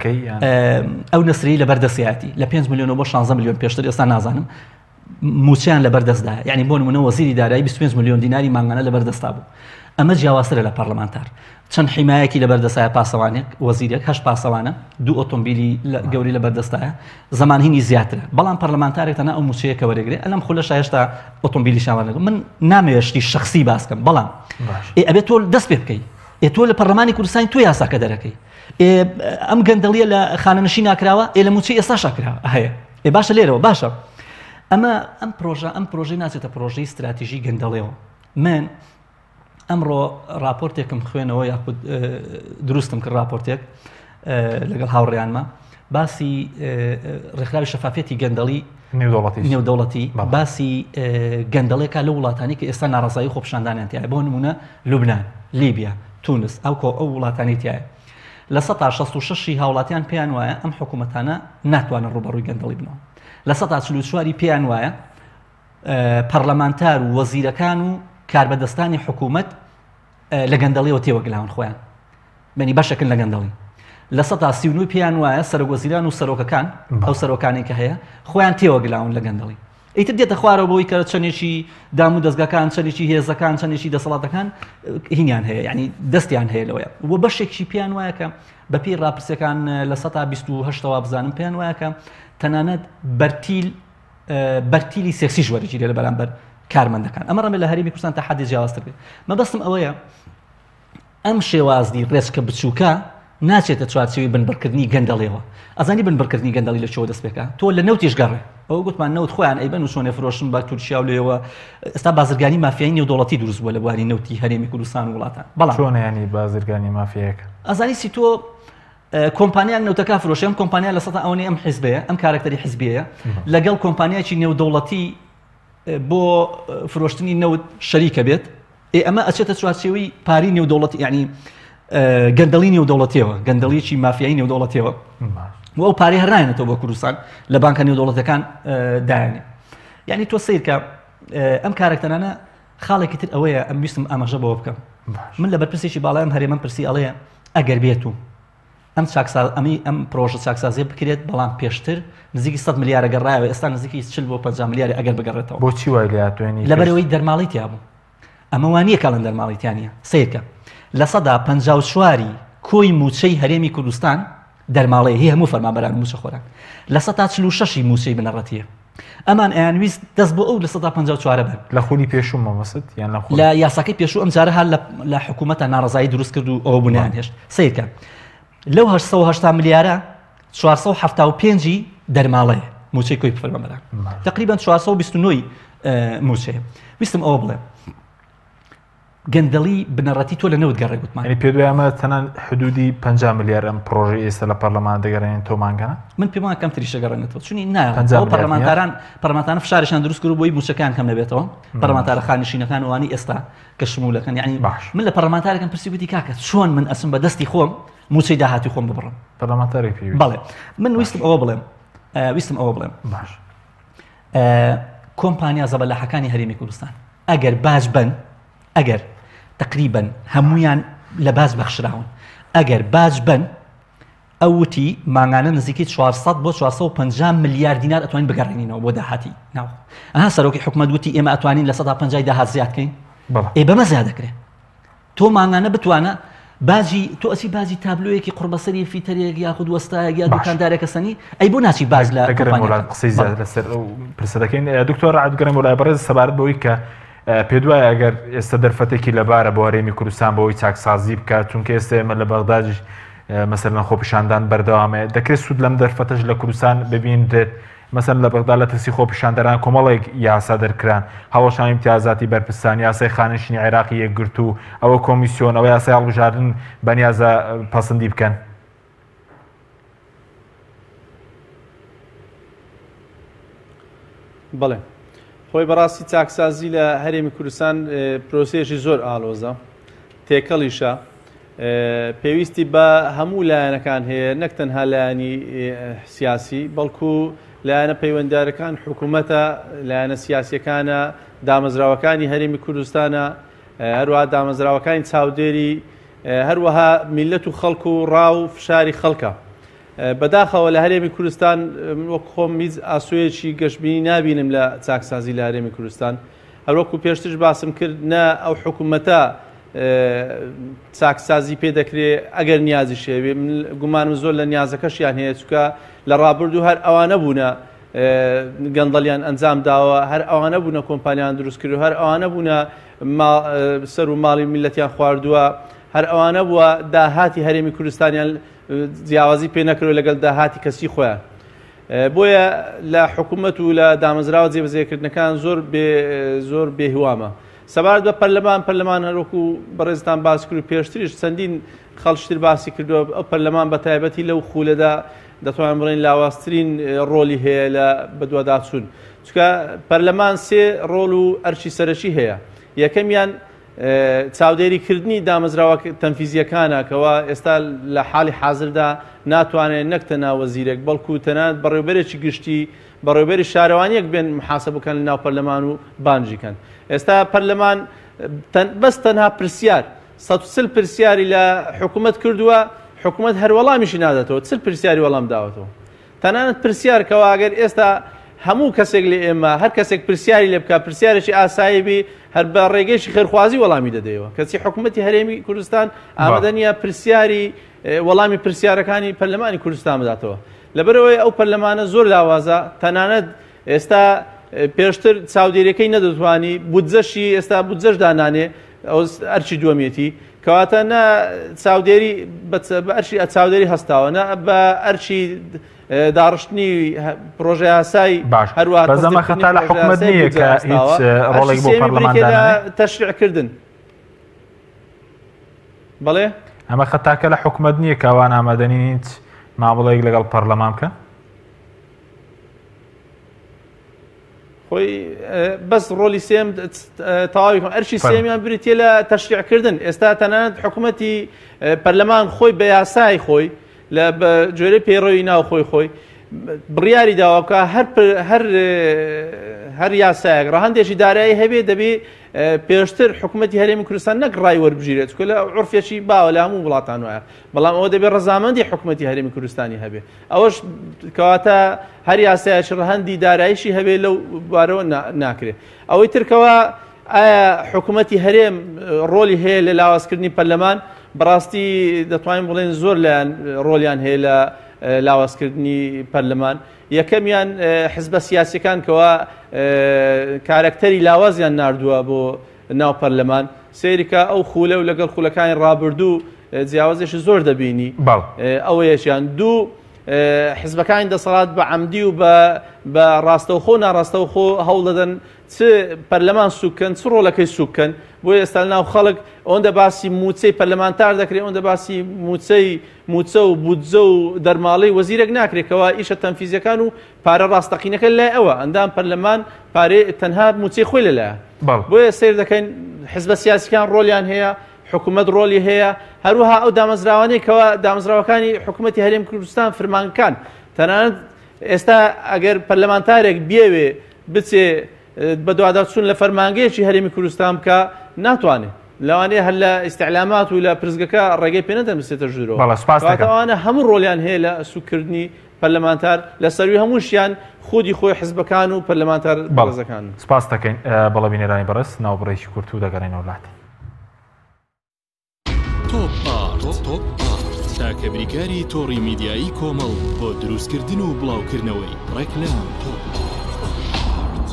ئەو نەسری لە بەردەستیاتی لە پێنج ملیۆن بۆ شانزە ملیۆن پێشتر ئێستا نازانم موچیان لە بەردەستدایە یعنی بۆ نمونە وەزیری دارایی بیست و پێنج ملیۆن دیناری مانگانە لە بەردەستا بوو ئەمە جیاوازترە لە پەرلەمانتار چەند حیمایەکی لە بەردەستایە پاسەوانێک وەزیرێک هەشت پاسەوانە دوو ئۆتۆمبیلی گەوری لە بەردەستایە زەمانهینی زیاترە بەڵام پەرلەمانتارێک تەنها ئەو موچەیەکە وەرەگرێ ئەلەم خولەش هێشتا ئۆتۆمبیلی شاوانەکە من نامەوێشتی شخصی باسکەم بەڵام ئەبێت تۆ دەست پێ بکەی ئێ تۆ لە پەرلەمانی کوردستانی تۆ یاساکە دەرەکەی ئەم گەندەڵیە لە خانەنشین ناکراوە ئێ لە موچەی ئێستا شاکراوە هەیە ئێ باشە لێرەوە باشە ئەمە ئەم پرۆژە ئەم پرۆژەی ناچێتە پرۆژەی استراتیژی گەندەڵیەوە من ئەمڕۆ راپۆرتێکم خوێنەوە یاخود دروستم کرد راپۆرتێک لەگەڵ هاوڕێیانمە باسی ڕێکخراوی شەفافێتی گەندەڵی نێودەوڵەتی باسی گەندەڵێکە لە وڵاتانی کە ئێستا ناڕازایی خۆپیشاندانیان تایە بۆ نمونە لوبنان لیبیا تونس ئەو کۆ ئەو وڵاتانی تایە لە سەد تا شەست و شەشی هاوڵاتیان پێیان وایە ئەم حکوومەتانە ناتوانن ڕوبەڕووی گەندەڵی بنەوە لە سەد تا چل و چواری پێیان وایە پەرلەمانتار و وەزیرەکان و کاربەدەستانی حکوومەت لە گەندەڵیەوە تێوەگلاون خۆیان بەنی بەشەکن لە گەندەڵی لە سەد تا سی و نۆی پێیان وایە سەرۆکوەزیران و سەرۆکەکان ئەو سەرۆکانی کە هەیە خۆیان تێوەگلاون لە گەندەڵی ئیتر دێتە خوارەوە بۆی کە چەندێکی دام و دەستگاکان چەندێکی هێزەکان چەندێکی دەسەڵاتەکان هینیان هەیە یعنی دەستیان هەیە لەوەیە وە بەشێکی پێیان وایە کە بەپی ڕاپرسەکان لە سەد تا بیست و هەشتەوە بزانم پێیان وایە کە تەنانەت بەرتیل بەرتیلی سێکسیش وەرەگیرێ لە بەرامبەر کارمەندەکان ئەمە ڕەمێ لە هەرێمی کوردستان تا حەدی جیاوازتر بێت مەبەستم ئەوەیە ئەم شێوازی ڕێچکە بچووکە ناچێتە چوارچێوی بنبڕکردنی گەندەڵیەوە ئەزانی بنبڕکردنی گەندەڵی لە چۆ دەست پێکە تۆ لە نەوتیش گەڕێ ئەوە گوتمان نەوت خۆیان ئەیبەن و چۆنێ فرۆشن بە تورکیا و لێەوە ئێستا بازرگانی مافیایی نێودەوڵەتی دروست بووە لە بواری نەوتی هەرێمی کوردستان و وڵاتان بەڵام چۆنە ینی بازرگانی مافیەکە ئەزانی سی تۆ کۆمپانیان نەوتەکە فرۆشی ئەم کۆمپانیا لە سەد ئەوەی ئەم حیزبەیە ئەم کارکتەری حیزبیەیە لەگەڵ کۆمپانیایکی نێودەوڵەتی بۆ فرۆشتنی نەوت شەریکە بێت ئێ ئەمە ئەچێتە چوارچێوەی پاری نێودەوڵەتی یعنی گەندەڵی نێودەوڵەتیەوە گەندەڵیەکی مافیایی نێودەوڵەتیەوە و ئەو پارەی هەرنایەنێتەوە بۆ کوردستان لە بانکە نێودەوڵەتەکان دایانێ یعنی تۆ سیر کە ئەم کارکتەرانە خاڵێکی تر ئەوەیە ئەم ویستم ئاماژە بەوە بکەم من لە بەرپرسێکی باڵایەم هەرێمەم پرسی ئەڵەیە ئەگەر بێت و ئەم چاکساز ئەمی ئەم پرۆژە چاکسازیە بکرێت بەڵام پێشتر نزیکی سەد ملیارە گەڕایەوە ئێستا نزیکی چل بۆ پەنجا ملیارە ئەگەر بگەڕێتەوە بۆچی وای لاتوێنی لەبەرەوەی دەرماڵی تیا بوو ئەمە وانییە کاڵن دەرماڵیتیانە سیرکە لە سەدا پەنجا و چواری کۆی موچەی هەرێمی کوردستان دەرماڵەیە هی هەموو فەرمانبەران موچە خۆران لە سەد تا چل و شەشی موچەی بنەڕەتیە ئەمان ئەیانویست دەست بۆ ئەو لە سەد تا پەنجا و چوارە بن لە خۆلی پێشوو مەمەست یان لە یاساکەی پێشوو ئەم جارە هەر لە حکوومەتە ناڕزایی دروست کرد و ئەوە بوونیان هێشت سیرکە لەو هەشت سەد و هەشتا ملیارە چوارسەد و حەفتا و پێنج دەرماڵەیە موچەی کۆی فەرمانبەران تقریبا چوارسەد و بیست و نۆ موچەیە ویستم ئەوە بڵێ گەندەڵی بنەڕەتی تۆ لە نەوت گەڕێ گوتمان پێ دوای ئەمە تەنان حدودی پەنجا ملیار ئەم پرۆژەی ئێستا لە پەرلەمان دەگەڕێنن تۆمانگەنە من پێم وایە کەم تریشە گەڕێنێتەوە چونی نایە پەرلەمانتاران پەرلەمانتاران فشارشان دروست کرد بۆی موچەکان کەم نەبێتەوە پەرلەمانتارە خانشینەکان وانی ئێستا کە شمولەکەن یعنی من لە پەرلەمانتارێکم پرسی گوتی کاکە چۆن من ئەچم بە دەستی خۆم موچەی داهاتی خۆم ببڕم پەرلەمانتارێک پێویست بەڵێ من ویستم ئەوە بڵێم ویستم ئەوە بڵێم باش کۆمپانیا زەبەلاحەکانی هەرێمی کوردستان ئەگەر باش بن ئەگەر تقریبا هەمویان لە باز بەخشراون ئەگەر باج بن ئەوتی ماگانە نزیکی چوارسەد بۆ چوارسەد و پەنجا ملیار دینار ئەتوانین بگەڕێنینەوە بۆ داهاتی ناو ئەها سەرۆکی حکومەت وتی ئێمە ئەتوانین لە سەد و پەنجا داهات زیادکەین ئێ بەمە زیاد دەکرێت تۆ ماگانە بتوانە باجی تۆ ئەسی باجی تابلۆیەکی قڕبەسەری فیتەرێک یاخود وەستایەک یا دوکاندارێکە سەنی ئەی بۆ ناچی باز لە قسەی زیاد لەسەر پرسە دەکەین دکتۆر عەبدولگەرم وەلای بەڕێز سەبارەت بەوەی کە پێ دوایە ئەگەر ئێستا دەرفەتێکی لەبارە بۆ هەرێمی کوردستان بەوەی چاکسازی بکات چونکە ئێستا ئێمە لە بەغدادیش مەسەلەن خۆپیشاندان بەردەوامێ دەکرێت سوود لەم دەرفەتەش لە کوردستان ببینرێت مەسەلەن لە بەغدا لە ترسی خۆپیشاندەران کۆمەڵێک یاسا دەرکران هەڵەشانی امتیازاتی بەرپرسان یاسای خانشینی عێراقی یەکگرت و ئەوە کۆمیسیۆن ئەوە یاسای هەڵبژاردن بەنیازە پەسەندی بکەن. بەڵێ خۆی بەڕاستی چاکسازی لە هەرێمی کوردستان پرۆسێژی زۆر ئالۆزە تێکەڵیشە پێویستی بە هەموو لایەنەکان هەیە نەک تەنها لایەنی سیاسی بەڵکو لایەنە پەیوەنددارەکان حکوومەتە لایەنە سیاسیەکانە دامەزراوەکانی هەرێمی کوردستانە هەروەها دامەزراوەکانی چاودێری هەروەها میلەت و خەڵک و ڕاو فشاری خەڵکە بەداخەوە لە هەرێمی کوردستان وەک خۆم هیچ ئاسوویەکی گەشتبینی نابینم لە چاکسازی لە هەرێمی کوردستان هەروەکو پێشترش باسم کرد نە ئەو حکوومەتە چاکسازی پێ دەکرێت ئەگەر نیازی شێوێ گومانم زۆر لە نیازەکەشیان هەیە چکە لە ڕابردوو هەر ئەوانە بوونە گەندەڵیان ئەنجام داوە هەر ئەوانە بوونە کۆمپانیان دروست کرد و هەر ئەوانە بوونە سەر و ماڵی میلەتیان خواردووە هەر ئەوانە بووە داهاتی هەرێمی کوردستانیان جیاوازی پێ نەکرێت لەگەڵ داهاتی کەسی خۆیان بۆیە لە حکوومەت و لە دامەزراوە جێبەجێکردنەکان زۆر زۆر بێهوامە سەبارەت بە پەرلەمان پەرلەمان هەروەکو بەڕێزتان باس کرد و پێشتریش چەندین خەڵشتر باسی کردووە ئەو پەرلەمان بە تایبەتی لەو خولەدا دەتوانین بڵێن لاوااسترین ڕۆلی هەیە لە بەدواداچوون چکە پەرلەمان سێ ڕۆڵ و ئەرچی سەرەکی هەیە یەکەمیان چاودێریکردنی دامەزراوە تەنفیزیەکانە کەەوە ئێستا لە حاڵی حازردا ناتوانێت نەک تەنها وەزیرێک بەڵکو تەنانەت بەڕێوەبەرێکی گشتی بەڕێوەبەری شارەوانیەک بێن محاسە بکەن لە ناو پەرلەمان و بانجیکەن ئێستا پەرلەمان بەس تەنها پرسیار سەد و چل پرسیاری لە حکوومەت کردووە حکوومەت هەر وەڵامیشی نادەتەوە چل پرسیاری وەڵام داوەتەوە تەنانەت پرسیار کەەوە ئەگەر ئێستا هەموو کەسێک لە ئێمە هەر کەسێک پرسیاری لێ بکە پرسیارێکی ئاسایی بێ هەر بە ڕێگەیشی خێرخوازی وەڵامی دەدەیەوە کەسی حکوومەتی هەرێمی کوردستان ئامادە نیە پرسیاری وەڵامی پرسیارەکانی پەرلەمانی کوردستان بداتەوە لەبەرەوەی ئەو پەرلەمانە زۆر لاوازە تەنانەت ئێستا پێشتر چاودێریەکەی نەدەتوانی بودجەشی ئێستا بودجەش دانانێ ئەو ئەرچی دووەمێتی کەواتە نە چاودێری بە ئەرچی چاودێری هەستاوە نە بە ئەرچی داڕشتنی پرۆژە یاسای هەروە بەزەمە خەتا لە حکوومەت نییە کە هیچ ڕۆڵێک بۆ پەرلەماندانە تەشریعکردن بەڵێ ئەمە خەتاکە لە حکوومەت نییە کەوان ئامادەنی هیچ مامەڵەیەک لەگەڵ پەرلەمان بکە خۆی بەس ڕۆلی سێم تەواوی ئەرشی سێمیان بریتە لە تەشریعکردن ئێستا تەنانەت حکوومەتی پەرلەمان خۆی بە یاسای خۆی لە جۆرە پێڕۆی ناو خۆی خۆی بڕیاری داوا بکە هەر هەر یاسایەک ڕەهەندێکی دارایی هەبێ دەبێ پێشتر حکوومەتی هەرێمی کوردستان نەک ڕای وەربژیرێت چکە لە عورفێکی باوە لە هەموو وڵاتان وایە بەڵام ئەوە دەبێت ڕەزامەندی حکوومەتی هەرێمی کوردستانی هەبێ ئەوەش کەواتە هەر یاسایەکی ڕەهەندی داراییشی هەبێ لەو بارەوە ناکرێت ئەوەی ترکەوە ئایا حکوومەتی هەرێم ڕۆلی هەیە لە لاوازکردنی پەرلەمان بەڕاستی دەتوانین بڵێن زۆر لایەن ڕۆلیان هەیە لە لاوازکردنی پەرلەمان یەکەمیان حزبە سیاسیەکان کەەوە کارکتەری لاوازیان نردووە بۆ ناو پەرلەمان سێریکە ئەو خولە و لەگەڵ خولەکانی ڕابردوو جیاوازێکی زۆر دەبینی ئەوە یەشیان دوو حزبەکانی دەسەڵات بە عەمدی و بە ڕاستەوخۆ ناڕاستەوخۆ هەوڵ دەدەن چ پەرلەمان سوکەن چ ڕۆڵەکەی سوکەن بۆی ئێستا ناو خەڵک ئەوەندە باسی موچەی پەرلەمانتار دەکرێت ئەوەندە باسی موچەی موچە و بودجە و دەرماڵی وەزیرێک ناکرێتەوە ئیشە تەنفیزیەکان و پارە ڕاستەقینەکە لای ئەوە ئەندام پەرلەمان پارێ تەنها موچەی خۆی لەلایە بۆیە سیر دەکەین حزبە سیاسیەکان ڕۆلیان هەیە حکوومەت ڕۆلی هەیە هەروەها ئەو دامەزراوانەی کەەوە دامەزراوەکانی حکوومەتی هەرێمی کوردستان فرمانکان تەنانەت ئێستا ئەگەر پەرلەمانتارێک بێوێ بچێ بە دوواداچوون لە فەرمانگەیەکی هەرێمی کوردستان بکە ناتوانێت لەوانەیە هەر لە ئیستعلامات و لە پرزگەکە ڕێگەی پێ نەدەمستێتە ژوورەوە. بەڵێ سوپاس دەکەم. ئەوانە هەموو ڕۆلیان هەیە لە سوکردنی پەرلەمانتار لە سەروی هەمووشیان خۆدی خۆی حزبەکان و پەرلەمانتار بەڕێزەکان. سوپاس دەکەین بەڵە بینەرانی بەڕێز ناوبڕێکی کورت و دەگەڕێنەوە وڵاتی. تۆپ ئارت تۆپ ئارت تاکە بریکاری تۆڕی میدیایی کۆمەڵ بۆ دروستکردن و بڵاوکردنەوەی ڕێکلام تۆپ ئارت.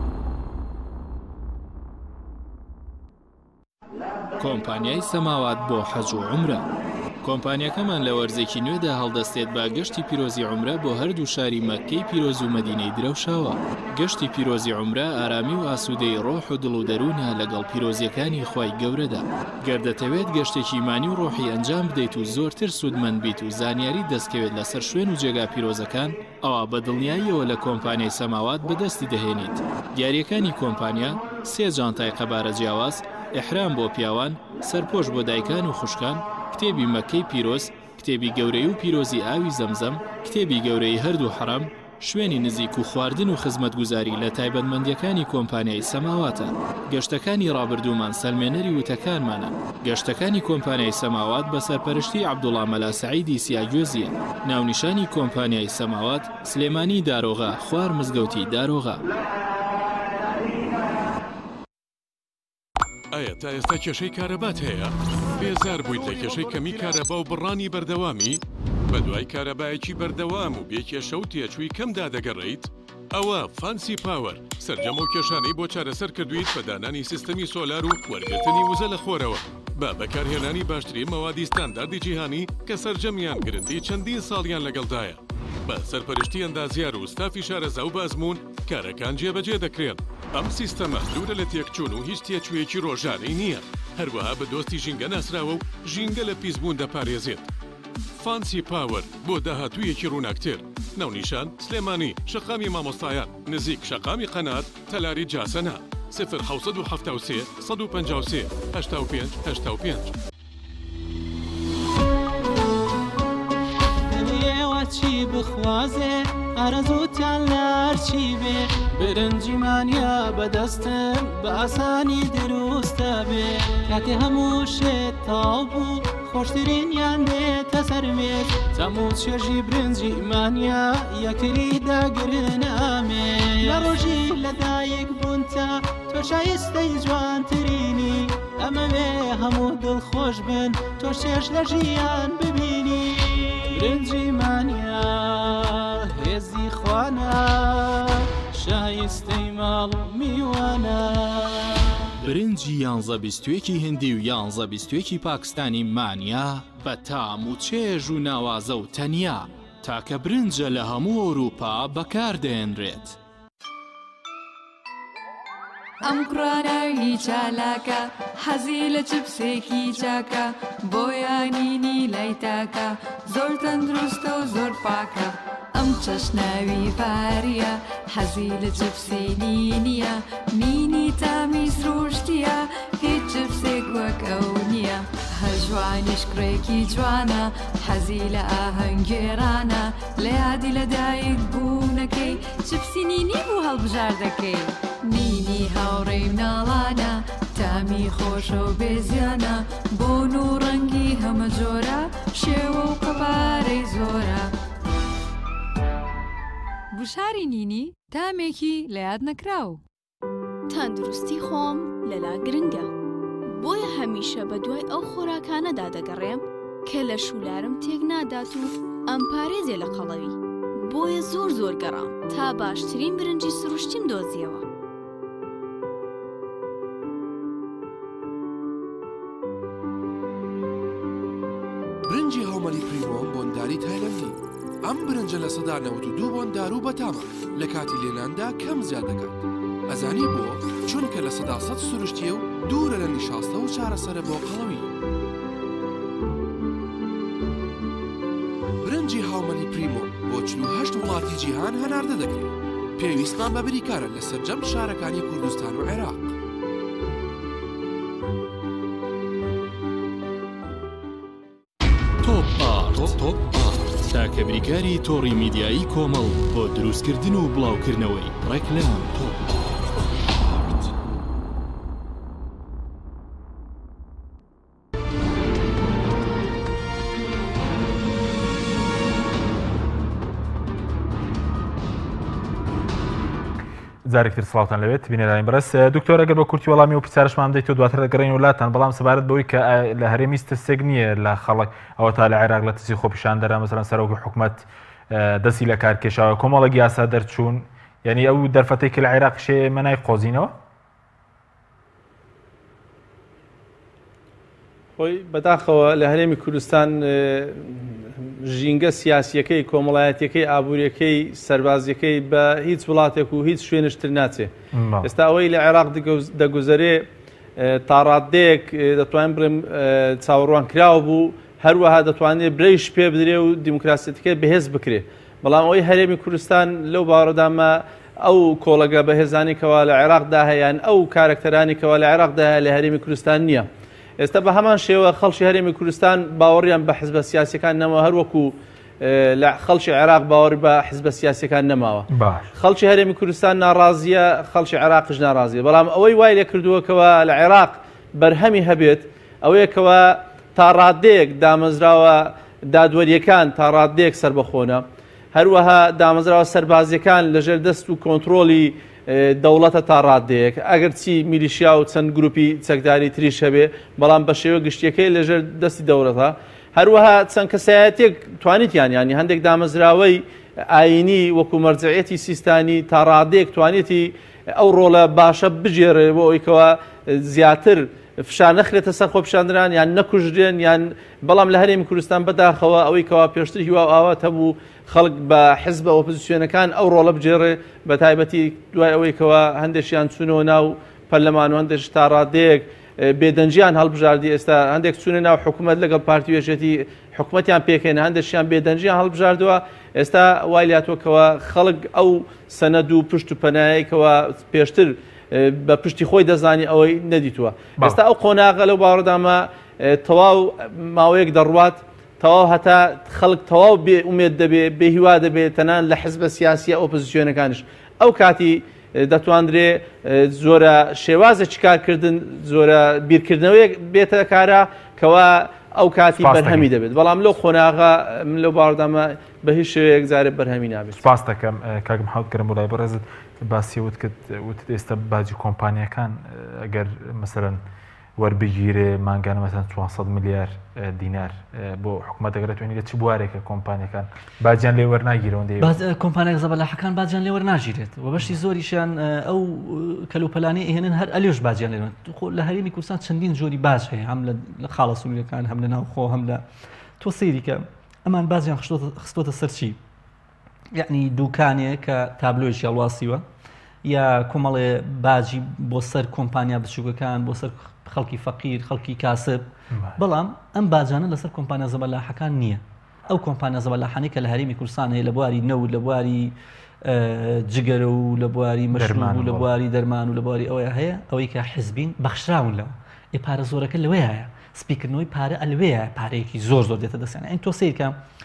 کۆمپانیای سەماوات بۆ حەج و عومرە. کۆمپانیەکەمان لە وەرزێکی نوێدا هەڵدەستێت با گەشتی پیرۆزی عومرە بۆ هەردوو شاری مەککەی پیرۆز و مەدینەی درەوشاوە. گەشتی پیرۆزی عومرە ئارامی و ئاسوودەی ڕۆح و دڵ و دەروونە لەگەڵ پیرۆزیەکانی خوای گەورەدا. گەردەتەوێت گەشتێکی مانی و ڕۆحی ئەنجام بدەیت و زۆرتر سوودمەند بیت و زانیاری دەستکەوێت لەسەر شوێن و جێگا پیرۆزەکان، ئەوە بە دڵنیاییەوە لە کۆمپانیای سەماوات بەدەستی دەهێنیت. دیاریەکانی کۆمپانیا سێ جانتای قەبارە جیاواز، ئێحرام بۆ پیاوان، سەرپۆش بۆ دایکان و خوشکان، کتێبی مەککەی پیرۆز، کتێبی گەورەی و پیرۆزی ئاوی زەمزەم، کتێبی گەورەی هەردوو حەرەم، شوێنی نزیک و خواردن و خزمەتگوزاری لە تایبەتمەندیەکانی کۆمپانیای سەماواتە. گەشتەکانی ڕابردوومان سەلمێنەری وتەکانمانە. گەشتەکانی کۆمپانیای سەماوات بە سەرپەرشتی عەبدوڵڵا مەلا سەعیدی سیاگوێزیە. ناونیشانی کۆمپانیای سەماوات سلێمانی دارۆغا، خوار مزگەوتی دارۆغا. ئایا تا ئێستا کێشەی کارەبات هەیە؟ بێزار بوویت لە کێشەی کەمی کارەبا و بڕانی بەردەوامی؟ بە دوای کارەبایەکی بەردەوام و بێکێشە و تێچووی کەمدا دەگەڕێیت؟ ئەوە فانسی پاوەر سەرجەمە و کێشانەی بۆ چارەسەر کردویت بە دانانی سیستەمی سۆلار و وەرگرتنی وزە لە خۆرەوە بە بەکارهێنانی باشترین مەوادی ستانداردی جیهانی کە سەرجەمیان گرنتی چەندین ساڵیان لەگەڵدایە. بە سەرپەرشتی ئەندازیار و ستافی شارەزا و بازمون کارەکان جێبەجێ دەکرێن. ئەم سیستەمە دوورە لە تێکچوون و هیچ تێچوویەکی ڕۆژانەی نییە. هەروەها بە دۆستی ژینگە ناسراوە و ژینگە لە پیسبوون دەپارێزێت. فانسی پاوەر بۆ داهاتوویەکی ڕووناکتر. ناونیشان سلێمانی، شەقامی مامۆستایان، نزیک شەقامی قەنات، تەلاری جاسەنا. صفر حوسەد و حەفتا و سێ سەد و پەنجا و سێ هەشتا و پێنج هەشتا و پێنج. چی بخوازێ ئارەزووتان لارچی بێ برنجیمانیا بەدەستم بە ئاسانی دروستە بێ کاتێ هەموو شێت تاو بوو خۆشترینیان دێتە سەرمێت تەموو چێژی برنجی مانیا یەکتری داگرن ئامێ لە ڕۆژی لەدایک بوون تا تۆ شایستەی جوانترینی ئەمەوێ هەموو دڵخۆش بن تۆ شێش لە ژیان ببینی برنجی مانیا هێزی خوانە شایستەی ماڵ میوانە. برنجی یانزە بیستوێکی هندی و یانزە بیستوێکی پاکستانی مانیا بە تام و چێژ و ناوازە و تەنیا تاکە برنجە لە هەموو ئەوروپا بەکاردێنرێت. ئەم کوڕانەوی چالاکە حەزی لە چپسێکی چاکە بۆیانینی لای تاکە زۆر تەندروستە و زۆر پاکە. ئەم چەشناوی پاریە حەزی لە چپسی نینیە نینی تامی سروشتیە هیچ چپسێک وەک ئەو نییە. هەژوانیش کوڕێکی جوانە حەزی لە ئاهەنگێرانە لە یادی لەدایک بوونەکەی چپسی نینی بوو هەڵبژار دەکەی. نینی هاوڕێی مناڵانە تامی خۆشە و بێزیانە بۆن و ڕەنگی هەمە جۆرە شێوە و قەبارەی زۆرە. بشاری نینی تامێکی لە یاد نەکراو. تەندروستی خۆم لەلا گرنگە بۆیە هەمیشە بە دوای ئەو خۆراکانەدا دەگەڕێم کە لە شولارم تێک نادات و ئەم پارێزێ لە قەڵەوی بۆیە زۆر زۆر گەڕام تا باشترین برنجی سروشتیم دۆزیەوە. برنجی هەومەلی پریمۆم بۆنداری تایلەندی. ئەم برنجە لە سەدا نەوەت و دوو بۆندار و بەتامە لە کاتی لێناندا کەم زیاد دەکات. ئەزانی بۆ چونکە لە سەدا سەد سروشتیە و دوورە لە نیشاستە و چارەسەرە بۆ قەڵەوی. برنجی هاومەلی پریمۆ بۆ چل و هەشت وڵاتی جیهان هەناردە دەکرێت. پێویستمان بە بریکارە لە سەرجەم شارەکانی کوردستان و عێراق. تۆپ ئارت تۆپ ئارت تاکە بریکاری تۆڕی میدیایی کۆمەڵ بۆ دروستکردن و بڵاوکردنەوەی ڕێکلام تۆپ. جارێکتر سڵاوتان لەوێت بینێرانی بەڕست دکتۆر ئەگەر بە کورتی وەڵامی و پرسیارشمان بدەیت و دواتر دەگەڕێین وڵاتان بەڵام سەبارەت بەوەی کە لە هەرێمی ترسێک نییە لە خەڵک ئەوە تا لە عێراق لە ترسی خۆپیشاندەرا مەسەڵەن سەرۆکی حکوومەت دەستی لە کارکێشاوە کۆمەڵێک یاسا دەرچوون یعنی ئەو دەرفەتەی کە لە عێراق شێ مەنای قۆزینەوە خۆی بەداخەوە لە هەرێمی کوردستان ژینگە سیاسیەکەی کۆمەڵایەتەکەی ئابوووریەکەی سەربازیەکەی بە هیچ وڵاتێک و هیچ شوێنشتر ناچێ ئێستا ئەوەی لە عێراق دەگوزەرێ تا ڕادەیەک دەتوانین بڵێم چاوەڕوان کراوە بوو هەروەها دەتوانێت برەیش پێ بدرێ و دیموکراسیەتەکەی بەهێز بکرێ بەڵام ئەوەی هەرێمی کوردستان لەو باوەڕدامە ئەو کۆڵەگە بەهێزانی کەوا لە عێراقدا هەیەیان ئەو کارکتەرانی کەوا لە عێراقدا هەیە لە هەرێمی کوردستان نییە ئێستا بە هەمان شێوە خەڵکی هەرێمی کوردستان باوەڕیان بە حزبە سیاسیەکان نەماوە هەروەکو لە خەڵکی عێراق باوەڕ بە حزبە سیاسیەکان نەماوە خەڵکی هەرێمی کوردستان ناڕازیە خەڵکی عێراقش ناڕازیە بەڵام ئەوەی وای لێ کردووەکەوە لە عێراق بەرهەمی هەبێت ئەوەیەکەوە تا ڕادەیەک دامەزراوە دادوەریەکان تا ڕادەیەک سربەخۆنە هەروەها دامەزراوە سەربازیەکان لەژێر دەست و کۆنتترۆلی دەوڵەتە تا ڕادەیەک ئەگەر چی میلیشیا و چەند گروپی چەکداری تریش هەبێ بەڵام بە شێوە گشتیەکەی لەژێر دەستی دەوڵەتە هەروەها چەند کەسایەتێک توانیتیان ینی هەندێک دامەزراوەی ئاینی وەکو مەرجعەتی سیستانی تا ڕادەیەک توانێتی ئەو ڕۆڵە باشە بژێڕێ بۆ ئەوەیەوە زیاتر فشار نەخرێتە سەر خۆپیشاندران یان نەکوژرێن یان بەڵام لە هەرێمی کوردستان بەداخەوە ئەوەی کەوا پێشتر هیوا ئاوات هەبوو خەڵک بە حزب ئۆپۆزیسیۆنەکان ئەو ڕۆڵە بجێڕێ بە تایبەتی دوای ئەوەی کەوا هەندێکیان چوونەوە ناو پەرلەمان و هەندێک تا ڕادەیەک بێدەنجیان هەڵبژاردی ئێستا هەندێک چوونە ناو حکوومەت لەگەڵ پارتی وێژێتی حکوومەتیان پێکەین هەندێکیان بێدەنجیان هەڵبژاردووە ئێستا وای لاتۆکەوە خەڵک ئەو سەنەد و پشت و پەنایەکەوە پێشتر بە پشتی خۆی دەزانی ئەوەی نەدیتووە ئێستا ئەو قۆناغە لەو باوەڕدامە تەواو ماوەیەک دەڕوات تەواو هەتا خەڵک تەواو بێ ئومێد دەبێت بێ هیوا دەبێت تەنان لە حزبە سیاسی ئۆپۆزیسیۆنەکانش ئەو کاتی دەتواندرێ زۆرە شێوازە چیکارکردن زۆرە بیرکردنەوەیەک بێتە کارە کەوا ئەو کاتی بەرهەمی دەبێت بەڵام لەو خۆناغا لەو باوەڕدامە بە هیچ شێوەیەک جارێ بەرهەمی نابێت سپاس دەکەم کاکم حەوتکردم بۆ لای بەڕێزت باسی وت کرد وتت ئێستا باجی کۆمپانیەکان ئەگەر مەسەرەن وەربگیرێ مانگانە مەسەن چوارسەد ملیار دینار بۆ حکوومەت دەگرێتوێنی لە چ بوارێکە کۆمپانیەکان باجیان لێ وەرناگیرەوە کۆمپانیەک زەبەلاحەکان باجیان لێ وەرناگیرێت و بەشی زۆریشیان ئەو کەلوپەلانەی ئێنن هەر ئەلێش باجیان لێن لە هەرێمی کوردستان چەندین جۆری باج هەیە هەم لە خاڵە سووریەکان هەم لە ناوخۆ هەم لە تۆ سەیری کە ئەمان بازیان خستۆتە سەرچی یعنی دوکانێک کە تابلۆیشی هەڵواسیوە یا کۆمەڵێ باجی بۆ سەر کۆمپانیا بچووکەکان بۆ سەر خەڵکی فەقیر خەڵکی کاسب بەڵام ئەم باجانە لەسەر کۆمپانیا زەبەلاحەکان نییە ئەو کۆمپانیا زەبەلاحانەی کە لە هەرێمی کوردستان هەیە لە بواری نەوت لە بواری جگەرە و لە بواری مەشروب و لە بواری دەرمان و لە بواری ئەوەیە هەیە ئەوەی کە حزبین بەخشراون لەوە ئێ پارە زۆرەکە لەوەی هەیە سپیکردنەوەی پارە ئەلوەیە پارەیەکی زۆر زۆر دێتە دەستیان ئەین تۆ سیرکە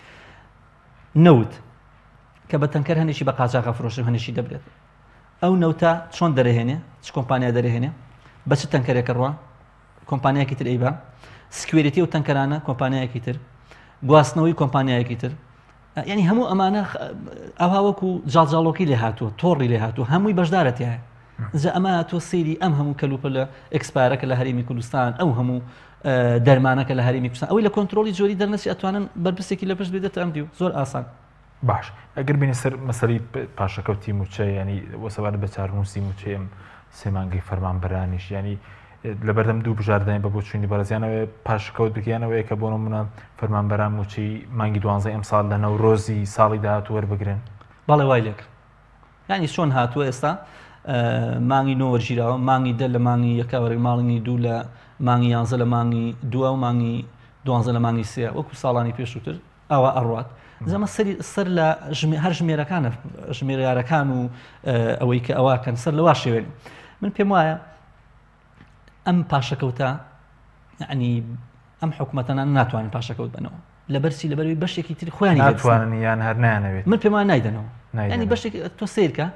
نەوت کە بە تەنکەر هەنێکی بە قاچاق فرۆشی هەنێشی دەبرێت ئەو نەوتە چۆن دەرەهێنێ چ کۆمپانیا دەرەهێنێ بە چ تەنکەرێکە ڕوا کۆمپانیایەکی تر ئەیبا سکوێریتی و تەنکەرانە کۆمپانیایەکی تر گواستنەوەی کۆمپانیایەکی تر یعنی هەموو ئەمانە ئەوها وەکو جاڵجاڵۆکی لێ هاتووە تۆڕی لێ هاتووە هەمووی بەشدارەتی هەیە جا ئەمە تۆ سەیری ئەم هەموو کەلوپە لە ئەکسپایرەکە لە هەرێمی کوردستان ئەو هەموو دەرمانەکە لە هەرێمی کوردستان ئەوەی لە کۆنتترۆلی جۆری دەرنەسی ئەتوانن بەرپرسێکی لە پشت بێتە ئەم دی و زۆر ئاسان باش ئەگەر بینی سەر مەسەری پاشەکەوتی موچە ینی وەسەبارەت بە چارنووسی موچە ئەم سێ مانگەی فەرمانبەرانیش ینی لەبەردەم دوو بژاردەین بە بۆ چوونی بەرزیانەوە پاشەکەوت بکیانەوەی کە بۆ نمونە فەرمانبەران موچی مانگی دوانزە ئەمساڵ لە نەورۆزی ساڵی داهاتوو وەربگرن بەڵێ وای لێک یعنی چۆن هاتووە ئێستا مانگی نۆ وەرگیراوە مانگی دە لە مانگی یەکاوەڕێ ماڵنی دوو لە مانگی یانزە لە مانگی دووە و مانگی دوانزە لە مانگی سێ وەکو ساڵانی پێشووتر ئەوە ئەڕوات زەمە سەر لە هەر ژمێرەکانە ژمێرەیارەکان و ئەوەی کە ئەوواکەن سەر لەوا شێوێن من پێم وایە ئەم پاشەکەوتە ینی ئەم حکوومەتەنە ناتوانین پاشەکەوت بنەوە لە بەرسی لەبەروی بەشێکی تری خۆیان ناتوانن یان هەر نایانەوێت من پێمان نایدەنەوە ینی بەشێک تۆ سیرکە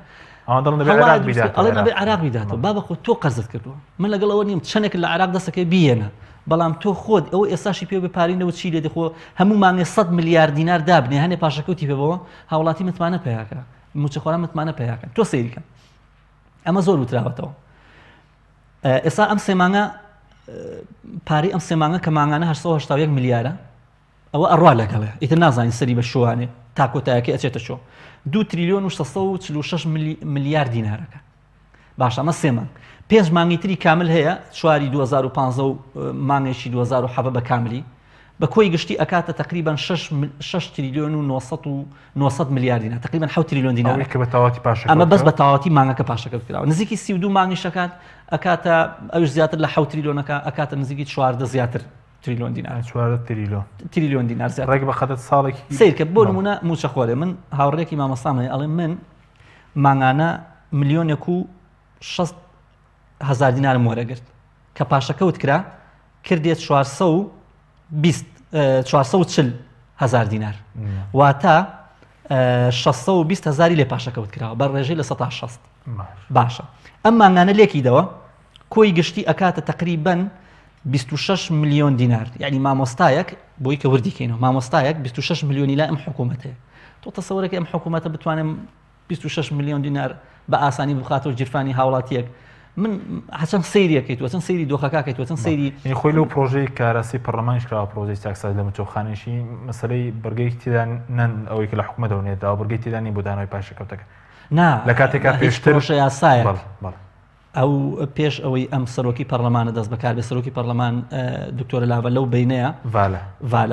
ئەڵێ عراق بیداتەوە بابە خۆ تۆ قەرزت کردووە من لەگەڵ ئەوە نیم چەندێک لە عراق دەستەکەی بیێنە بەڵام تۆ خۆت ئەوە ئێستاشی پێ بپارینەوە چی لێ دەخۆ هەموو مانگێ سەد ملیار دینار دابنێ هەنێ پاشەکەوتی پێبەوە هاوڵاتی متمانە پێیاکە موچەخۆران متمانە پێیاکەن تۆ سیرکە ئەمە زۆر وتراوەتەوە. ئێستا ئەم سێ مانگە پارەی ئەم سێ مانگە کە مانگانە هەشت سەد و هەشتا و یەک میلیارە ئەوە ئەڕوا لەگەڵێ ئیتر نازانین سەری بە شوانێ تا کۆتایەکەی ئەچێتە شۆ دوو تریلیۆن و شەشسەد و چل و شەش ملیار دینارەکە. باش ئەمە سێ مانگ. پێنج مانگی تری کامل هەیە چواری دوو هەزار و پانزە و مانگێکی دوو هەزار و سەڤە بە کاملی بە کۆی گشتی ئەکاتە تقریبان شەش تریلیۆن و نۆ سەد ملیار دینار تقریبان حەوت تریلیۆن دینار ئەمە بەس بە تەواوەتی مانگەکە پاشەکەوت کراوە نزیکی سی و دوو مانگیش ئەکات ئەکاتە ئەوش زیاتر لە حەوت تریلیۆنەکە ئەکاتە نزیکی چواردە زیاتر تریلیۆن دینار تریلیۆن تریلیۆن دینار زیاتر ڕێک بە خەتت ساڵێکی سیرکە بۆ نمونە موچە خۆرێ من هاوڕێکی مامۆستام هەیە ئەڵێ من مانگانە ملیۆنێک و شەست هەزار دینارم وەرەگرت کە پاشەکەوت کرا کردێت چوارسە و بیست چوارسە و چل هەزار دینار واتە شەشسە و بیست هەزاری لێ پاشەکەوت کراوە بە ڕێژەی لە سەد و شەست. باشە ئەم مانگانە لێکیدەوە کۆی گشتی ئەکاتە تقریبەن بیست و شەش ملیۆن دینار یعنی مامۆستایەک بۆی کە وردیکەینەوە مامۆستایەک بیست و شەش ملیۆنی لای ئەم حکوومەتەیە تۆ تەسەوەرەکە ئەم حکوومەتە بتوانێت بیست و شەش ملیۆن دینار بە ئاسانی بخاتەوە جیرفانی هاوڵاتیەک من حچەند سەیریەکەیت وەچەند سەیری دۆخەکەیت وەچەند سەیری خۆی لەو پرۆژەی کارەسی پەرلەمانیش کراوە پرۆژەی چاکساز لە مچۆخانێکی مەسەلەی بەرگەی تێدا نەن ئەوەی کە لە حکوومەت دەونێتەوە بەرگەی تێدانی بۆ دانەوەی پاشەکەوتەکە نا لە کاتێکا پێشتر یاسایە ئەو پێش ئەوەی ئەم سەرۆکی پەرلەمانە دەست بەکار بێ سەرۆکی پەرلەمان دکتۆرە لاڤە لەو بینەیە ڤالە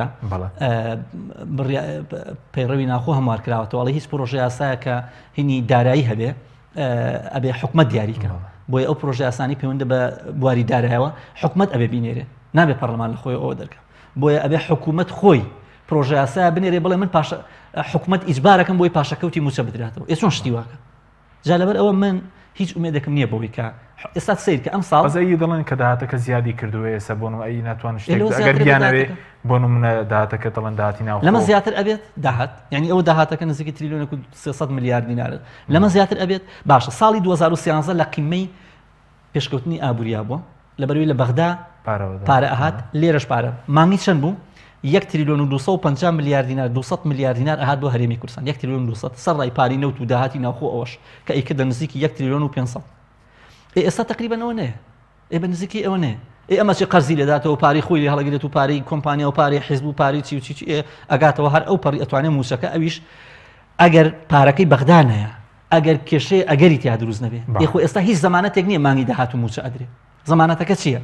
پەیڕەوی ناخۆ هەموار کراوەتەوە هیچ پرۆژە یاسایە کە هینی دارایی هەبێ ئەبێ حکوومەت دیاریکە بۆی ئەو پرۆژە یاسانی پەیوەندە بە بواری دارایەوە حکوومەت ئەبێ بینێرێ نابێ پەرلەمان لە خۆی ئەوە دەرکە بۆیە ئەبێ حکوومەت خۆی پرۆژە یاسایە بنێرێ بڵێ من پاشە حکوومەت ئیجبارەکەم بۆی پاشەکەوتی موچە بدراتەوە ئێ چۆن شتی واکە جا لەبەر ئەوە من هیچ ئومێدێکم نییە بۆی کە ئێستا سیر کە ئەم ساڵ بەزایی دەڵێن کە داهاتەکە زیادی کردووە ئێستا بۆن و ئەی ناتوانن ئەگەر بیانەوێ بۆ نمونە داهاتەکە دەڵێن داهاتی ناو لەمە زیاتر ئەبێت داهات یعنی ئەو داهاتەکە نزیکی تریلیۆنێک و سێسەد ملیار دینارە لەمە زیاتر ئەبێت باشە ساڵی دوو هەزار و سیانزە لە قیمەی پێشکەوتنی ئابووریا بووە لەبەروی لە بەغدا پارە ئەهات لێرەش پارە مانگی چەند بوو یەک تریلیۆن و دووسەد و پەنجا ملیار دینار دووسەد ملیار دینار ئەهات بۆ هەرێمی کوردستان یەک تریلیۆن و دووسەد سەر ڕای پاری نەوت و داهاتی ناوخۆ ئەوەش کە ئەیکردە نزیکی یەک تریلیۆن و پێنج سەد ئێستا تقریبەن ئەوە نەیە ئێ بە نزیکی ئەوە نەیە ئێ ئەمە چی قەرزی لێداتەوە پارەی خۆی لێ هەڵەگرێت و پارەی کۆمپانیا و پارەی حیزب و پارەی چی و چی ئێ ئەگاتەوە هەر ئەو پەڕی ئەتوانێت موچەکە ئەویش ئەگەر پارەکەی بەغدا نەیە ئەگەر کێشەیە ئەگەری تیا دروست نەبێ یخۆ ئێستا هیچ زەمانەتێک نییە مانگی داهات و موچە ئەدرێ زەمانەتەکە چییە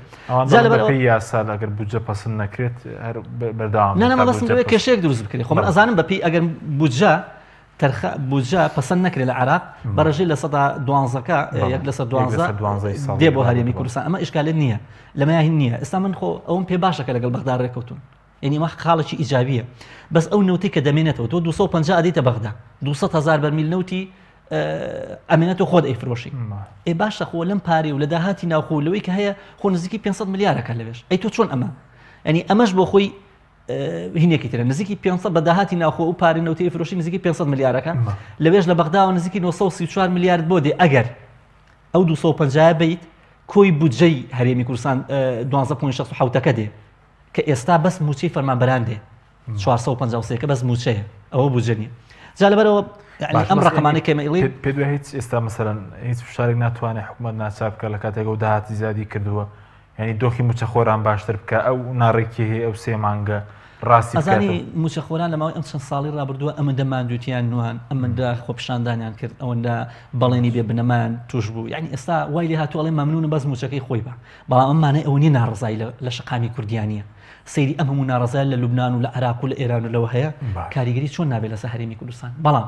یاسا ئەگەر بودجە پەسەند نەکرێت هەر بەردەوام نەمەڵەستەوەی کێشەیەک دروست بکرێت خۆ من ئەزانم بەپی ئەگەر بودجە تەرخە بودجە پەسەند نەکرێت لە عێراق بەڕێژەی لە سەدا دوانزەکە یەک لە سەد دوانزە دێ بۆ هەرێمی کوردستان ئەمە ئیشکالێت نییە لەمەیە هین نییە ئێستا من خۆ ئەوم پێ باشەکە لەگەڵ بەغدا ڕێکەوتون یعنی مە خاڵێکی ئیجابیە بەس ئەو نەوتی کە دەمێنێتەوە تۆ دووسەد و پەنجا ئەدەیتە بەغدا دووسەد هەزار بەرمیل نەوتی ئەمێنێتەوە خۆت ئەیفرۆشی ئێ باشە خۆ لەم پارێ و لە داهاتی ناوخۆ لەوەی کە هەیە خۆ نزیکی پێنج سەد ملیارەکە لەوێش ئەی تۆ چۆن ئەمە ینی ئەمەش بۆ خۆی هینێکی ترە نزیکی پێنج سەد بە داهاتی ناوخۆ و پارێ نەوتی ئەیفرۆشی نزیکی پێنج سەد ملیارەکە لەوێش لە بەغداوە نزیکی نۆ سەد و سی و چوار ملیارد بۆ دێ ئەگەر ئەو دووسەد و پەنجا بیت کۆی بودجەی هەرێمی کوردستان دوانزە پۆینت شەست و حەوتەکە دێ کە ئێستا بەس موچەی فەرمانبەران دێ چوارسەد و پەنجا و سێ کە بەس موچەیە ئەوە بودجە نییە جا لەبەرەوە ئەم ڕقمانەی کەمەڵی پێ دوای هیچ ئێستا مەسەرەن هیچ فشارێک ناتوانێت حکوومەت ناچاپ بکە لە کاتێک و داهاتی زیادی کردووە ینی دۆخی موچە خۆران باشتر بکە ئەو ناڕێکی هەیە ئەو سێ مانگە ڕاستی ئەزانی موچە خۆران لە ماوەی ئەم چەند ساڵی ڕابردووە ئەمەندە ماندووتیان نوان ئەمەندە خۆپشاندانیان کرد ئەوەندە بەڵێنی بێ بنەمان توش بوو یعنی ئێستا وای لێ هاتووەڵێ مەمنونە بەس موچەکەی خۆی بە بەڵام ئەم مانای ئەوە نیە ناڕزایی لە شقامی کوردیانیە سەیری ئەم هەموو ناڕزای لە لوبنان و لە عێراق و لە ئێران و لەوە هەیە کاریگەری چۆن نابێت لەسەر هەرێمی کوردستان بەڵام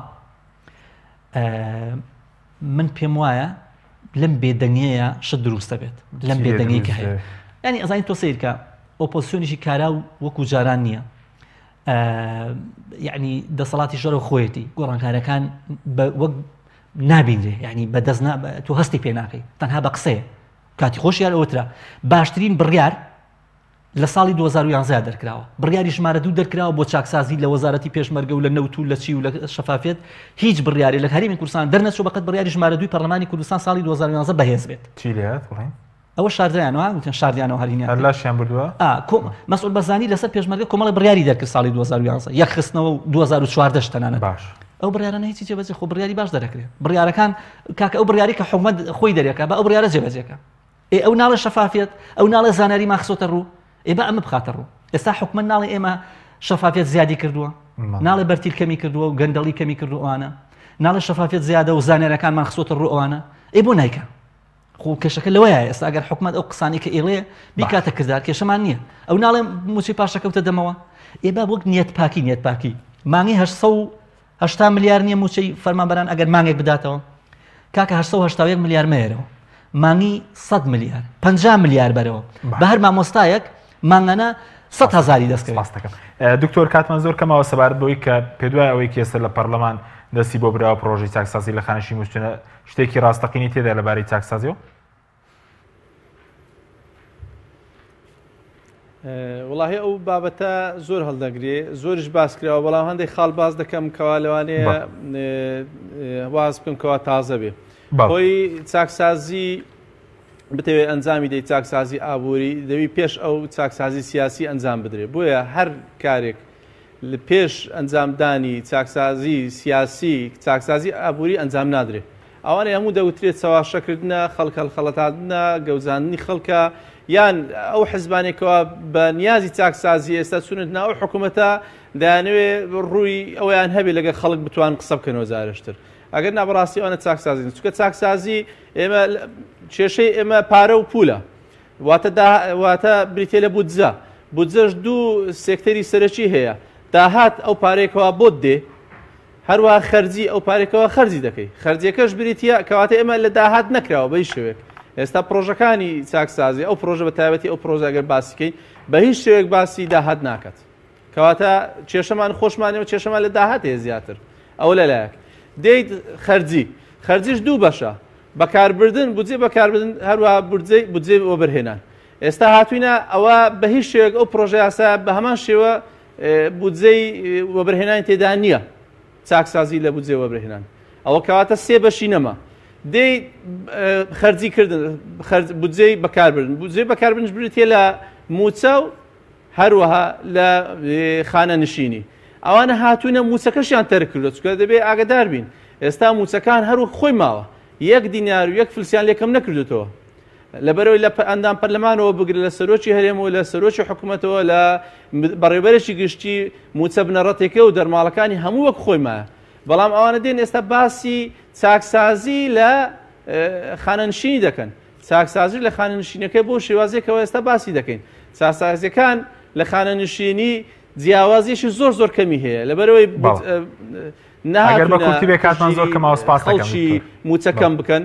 من پێم وایە لەم بێدەنگەیە شت دروستە بێت لەم بێدەنگی کە هەیە ینی ئەزانی تۆ سیرکە ئۆپۆزیسیۆنیشی کارا و وەکو جاران نییە یعنی دەسەڵاتی ژەرە خۆیەتی گۆڕانکارەکان وەک نابینرێ ینی بەدەست تۆ هەستی پێ ناکەی تەنها بە قسەیە کاتی خۆش یان ئەوترا باشترین بڕیار لە ساڵی دوو هەزار و یانزە دەرکراوە بڕیاری ژمارە دوو دەرکراوە بۆ چاکسازی لە وەزارەتی پێشمەرگە و لە نەوت و لە چی و لە شەفافێت هیچ بڕیاری لە هەرێمی کوردستان دەرنەچوو بەقەت بڕیاری ژمارە دووی پەرلەمانی کوردستان ساڵی دوو هەزار و یانزە بەهێز بێت چی لێت ئەوە شاردیانەوە وتیان شاردیانەوە هەرینیان هەرلاشیان بردووە مەسئول بەرزانی لەسەر پێشمەرگە کۆمەڵی بڕیاری دەرکرد ساڵی دوو هەزار و یانزە یەک خستنەوە و دوو هەزار و چواردە تەنانەت باش ئەو بڕیارانە هیچی جێبەجێ خۆ بڕیاری باش دەرەکرێت بڕیارەکان کاکە ئەو بڕیاری کە حکومەت خۆی دەرێکە بە ئەو بڕیارە جێبەجێکە ئێ ئەو ناڵە شەفافیت ئەو ناڵە زانیاری ماخسۆتە ڕوو ئێ بە ئەمە بخاتە ڕوو ئێستا حکومەت ناڵی ئێمە شەفافیت زیادی کردووە ناڵێ بەرتیل کەمی کردووە و گەندەڵی کەمی کردو ئەوانە ناڵە شەفافیت زیادە و زانیاریەکان ماخسۆتە ڕوو ئەوانە ئێ بۆ نایکە خۆ کێشەکە لەوەیە ئێستا ئەگەر حکومەت ئەو قسانی کە ئێڵێ بیکاتە کردار کێشەمان نییە ئەو ناڵێ موچی پاشەکەوتە دەمەوە ئێ با وەک نیەت پاکی نیەت پاکی مانگی هەشت سەد و هەشتا ملیار نییە موچەی فەرمانبەران ئەگەر مانگێک بداتەوە کاکە هەشت سەد و هەشتا و یەک ملیار مێرەوە مانگی سەد ملیار پەنجا ملیار بەرەوە بە هەر مامۆستایەک مانگانە سەد هەزاری دەستکەوت دکتۆر کاتمان زۆر کەمەوە سەبارەت بەوەی کە پێدوای ئەوەی کێسە لە پەرلەمان دەستی بۆ براوە پرۆژەی چاکسازی لە خانشی موچونە شتێکی ڕاستەقینی تێدا لەبارەی چاکسازیەوە وڵاهی ئەو بابەتە زۆر هەڵدەگرێ زۆرش باس کراوە بەڵام هەندێک خاڵ باز دەکەم کەوا لەوانەیە واز بکەم کەوا تازە بێ خۆی چاکسازی بتەوێت ئەنجامی دەی چاکسازی ئابووری دەوی پێش ئەو چاکسازی سیاسی ئەنجام بدرێت بۆیە هەر کارێک لە پێش ئەنجامدانی چاکسازی سیاسی چاکسازی ئابووری ئەنجام نادرێت ئەوانە هەموو دەوترێت چاواشەکردنە خەڵکە خەڵەتاندنە گەوزاندنی خەڵکە یان ئەو حزبانێکەوە بە نیازی چاکسازی ئێستا چونت ناو حکوومەتە دەیانەوێت ڕووی ئەویان هەبێ لەگە خەڵک بتوان قسە بکەنەوە زارشتر ئەگەر نابڕاستی ئەوانە چاکسازی چکە چاکسازی ئێمە کێشەی ئێمە پارە و پولە واتە بریتێ لە بودجە بودجەش دوو سێکتەری سەرەکی هەیە داهات ئەو پارێکەوە بۆت دێ هەروە خەرجی ئەو پارێکەوە خەرجی دەکەی خەرجیەکەش بریتە کەواتە ئێمە لە داهات نەکراوە بە هیچ شوێک ئێستا پرۆژەکانی چاکسازی ئەو پرۆژە بە تایبەتی ئەو پرۆژەگەر باسیکەین بە هیچ شوێک باسی داهات ناکات کەواتە کێشەمان خۆشمانەوە کێشەمان لە داهات هەیە زیاتر ئەو لەلایەک دەیت خەرجی خەرجیش دوو بەشە بەکاربردن بودجێ بەکاربردن هەروە بودجێ وەبەرهێنان ئێستا هاتوینە ئەوە بە هیچ شوێک ئەو پرۆژە یاسا بە هەمان شێوە بودجەی وەبەرهێنانی تێدا نییە چاکسازی لە بودجێ وەبەرهێنان ئەوە کەواتە سێ بەشی نەما دەی خەرجی کردن بودجەی بەکاربردن بودجێ بەکاربردنش بریتێ لە موچە و هەروەها لە خانە نشینی ئەوانە هاتوونە موچەکەشیان تەرک کردو چکە دەبێت ئاگدار بین ئێستا موچەکان هەروە خۆی ماوە یەک دینار و یەک فلسیان لێکەم نەکردوێتەوە لەبەرەوەی لە ئەندام پەرلەمانەوە بگرێت لە سەرۆکی هەرێمەوە لە سەرۆکی حکوومەتەوە لە بەڕێبەرێکی گشتی موچە بنەڕەتێکە و دەرماڵەکانی هەموو وەک خۆی مایە بەڵام ئەوانە دێن ئێستا باسی چاکسازی لە خانەنشینی دەکەن چاکسازی لە خانەنشینەکەی بۆ شێوازێکەوە ئێستا باسی دەکەین چاکسازیەکان لە خانەنشینی جیاوازیشی زۆر زۆر کەمی هەیە لەبەرەوەی ئەگەر بە کورتی بێ کاتمان زۆر کەمەوە سپاس دەکەم خەڵکی موچەکەم بکەن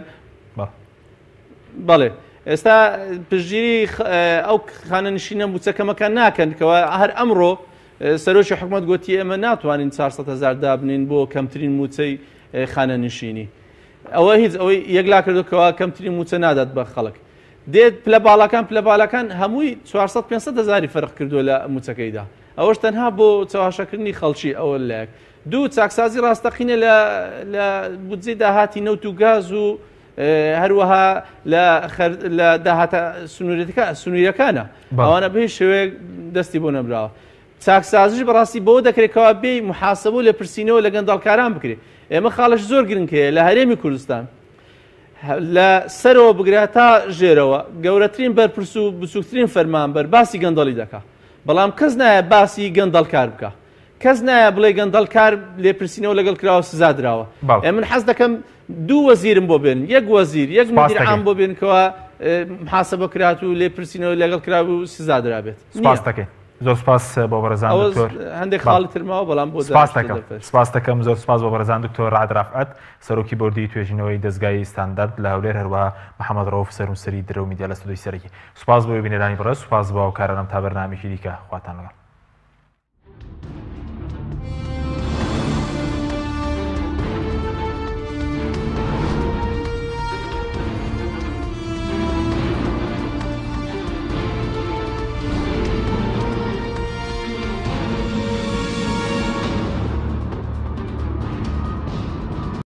بەڵێ ئێستا پشتگیری ئەو خانەنشینە موچەکەمەکان ناکەن کەەوە هەر ئەمڕۆ سەرۆکی حکوومەت گوتی ئێمە ناتوانین چوارسەد هەزار دابنین بۆ کەمترین موچەی خانەنشینی ئەوە هیچ ئەوەی یەکلا کردوکەوە کەمترین موچە نادات بە خەڵک دێت پلە باڵەکان پلە باڵەکان هەمووی چوارسەد پێنجسەد هەزاری فەرق کردووە لە موچەکەیدا ئەوەش تەنها بۆ چاواشەکردنی خەڵکی ئەوە لایەک دوو چاکسازی ڕاستەقینە لە بودجێ داهاتی نەوت و گاز و هەروەها لە داهاتە سنووریەکانە ئەوانە بە هیچ شێوەیەک دەستی بۆ نەبراوە چاکسازیش بەڕاستی بۆ دەکرێت کەوا بێ محاسبە لە پرسینەوە لە گەندەڵکاران بکرێت ئێمە خاڵش زۆر گرنگەیە لە هەرێمی کوردستان لە سەرەوە بگرێت تا ژێرەوە گەورەترین بەرپرس و بچووکترین فەرمانبەر باسی گەندەڵی دەکات بەڵام کەس نایە باسی گەندەڵکار بکە کەس نایە بڵێ گەندەڵکار لێپرسینەوە لەگەڵ کراوە سزا درراوە من حەز دەکەم دوو وەزیرم بۆ بێن یەک وەزیر یەک مدیر عام بۆ بێنکەوە محاسبە کرات و لێپرسینەوە لەگەڵ کراوە و سزا درابێت سپاس دەکەین زۆر سپاس بۆ بەڕێزان دکتۆر هەندێک خاڵی ترماوە بەڵام بۆ سپاس دەکەم سپاس دەکەم زۆر سپاس بۆ بەڕێزان دکتۆر ڕعد ڕەفعەت سەرۆکی بۆردی توێژینەوەی دەستگای ستاندارد لە هەولێر هەروەها محەممەد ڕەوف سەرنووسەری درە و میدیا لە ستودیۆی سەرەکی سپاس بۆ بینەرانی بەڕێز سپاس بۆ هاوکارانم تا بەرنامێکی دیکە خواتان لەگەڵ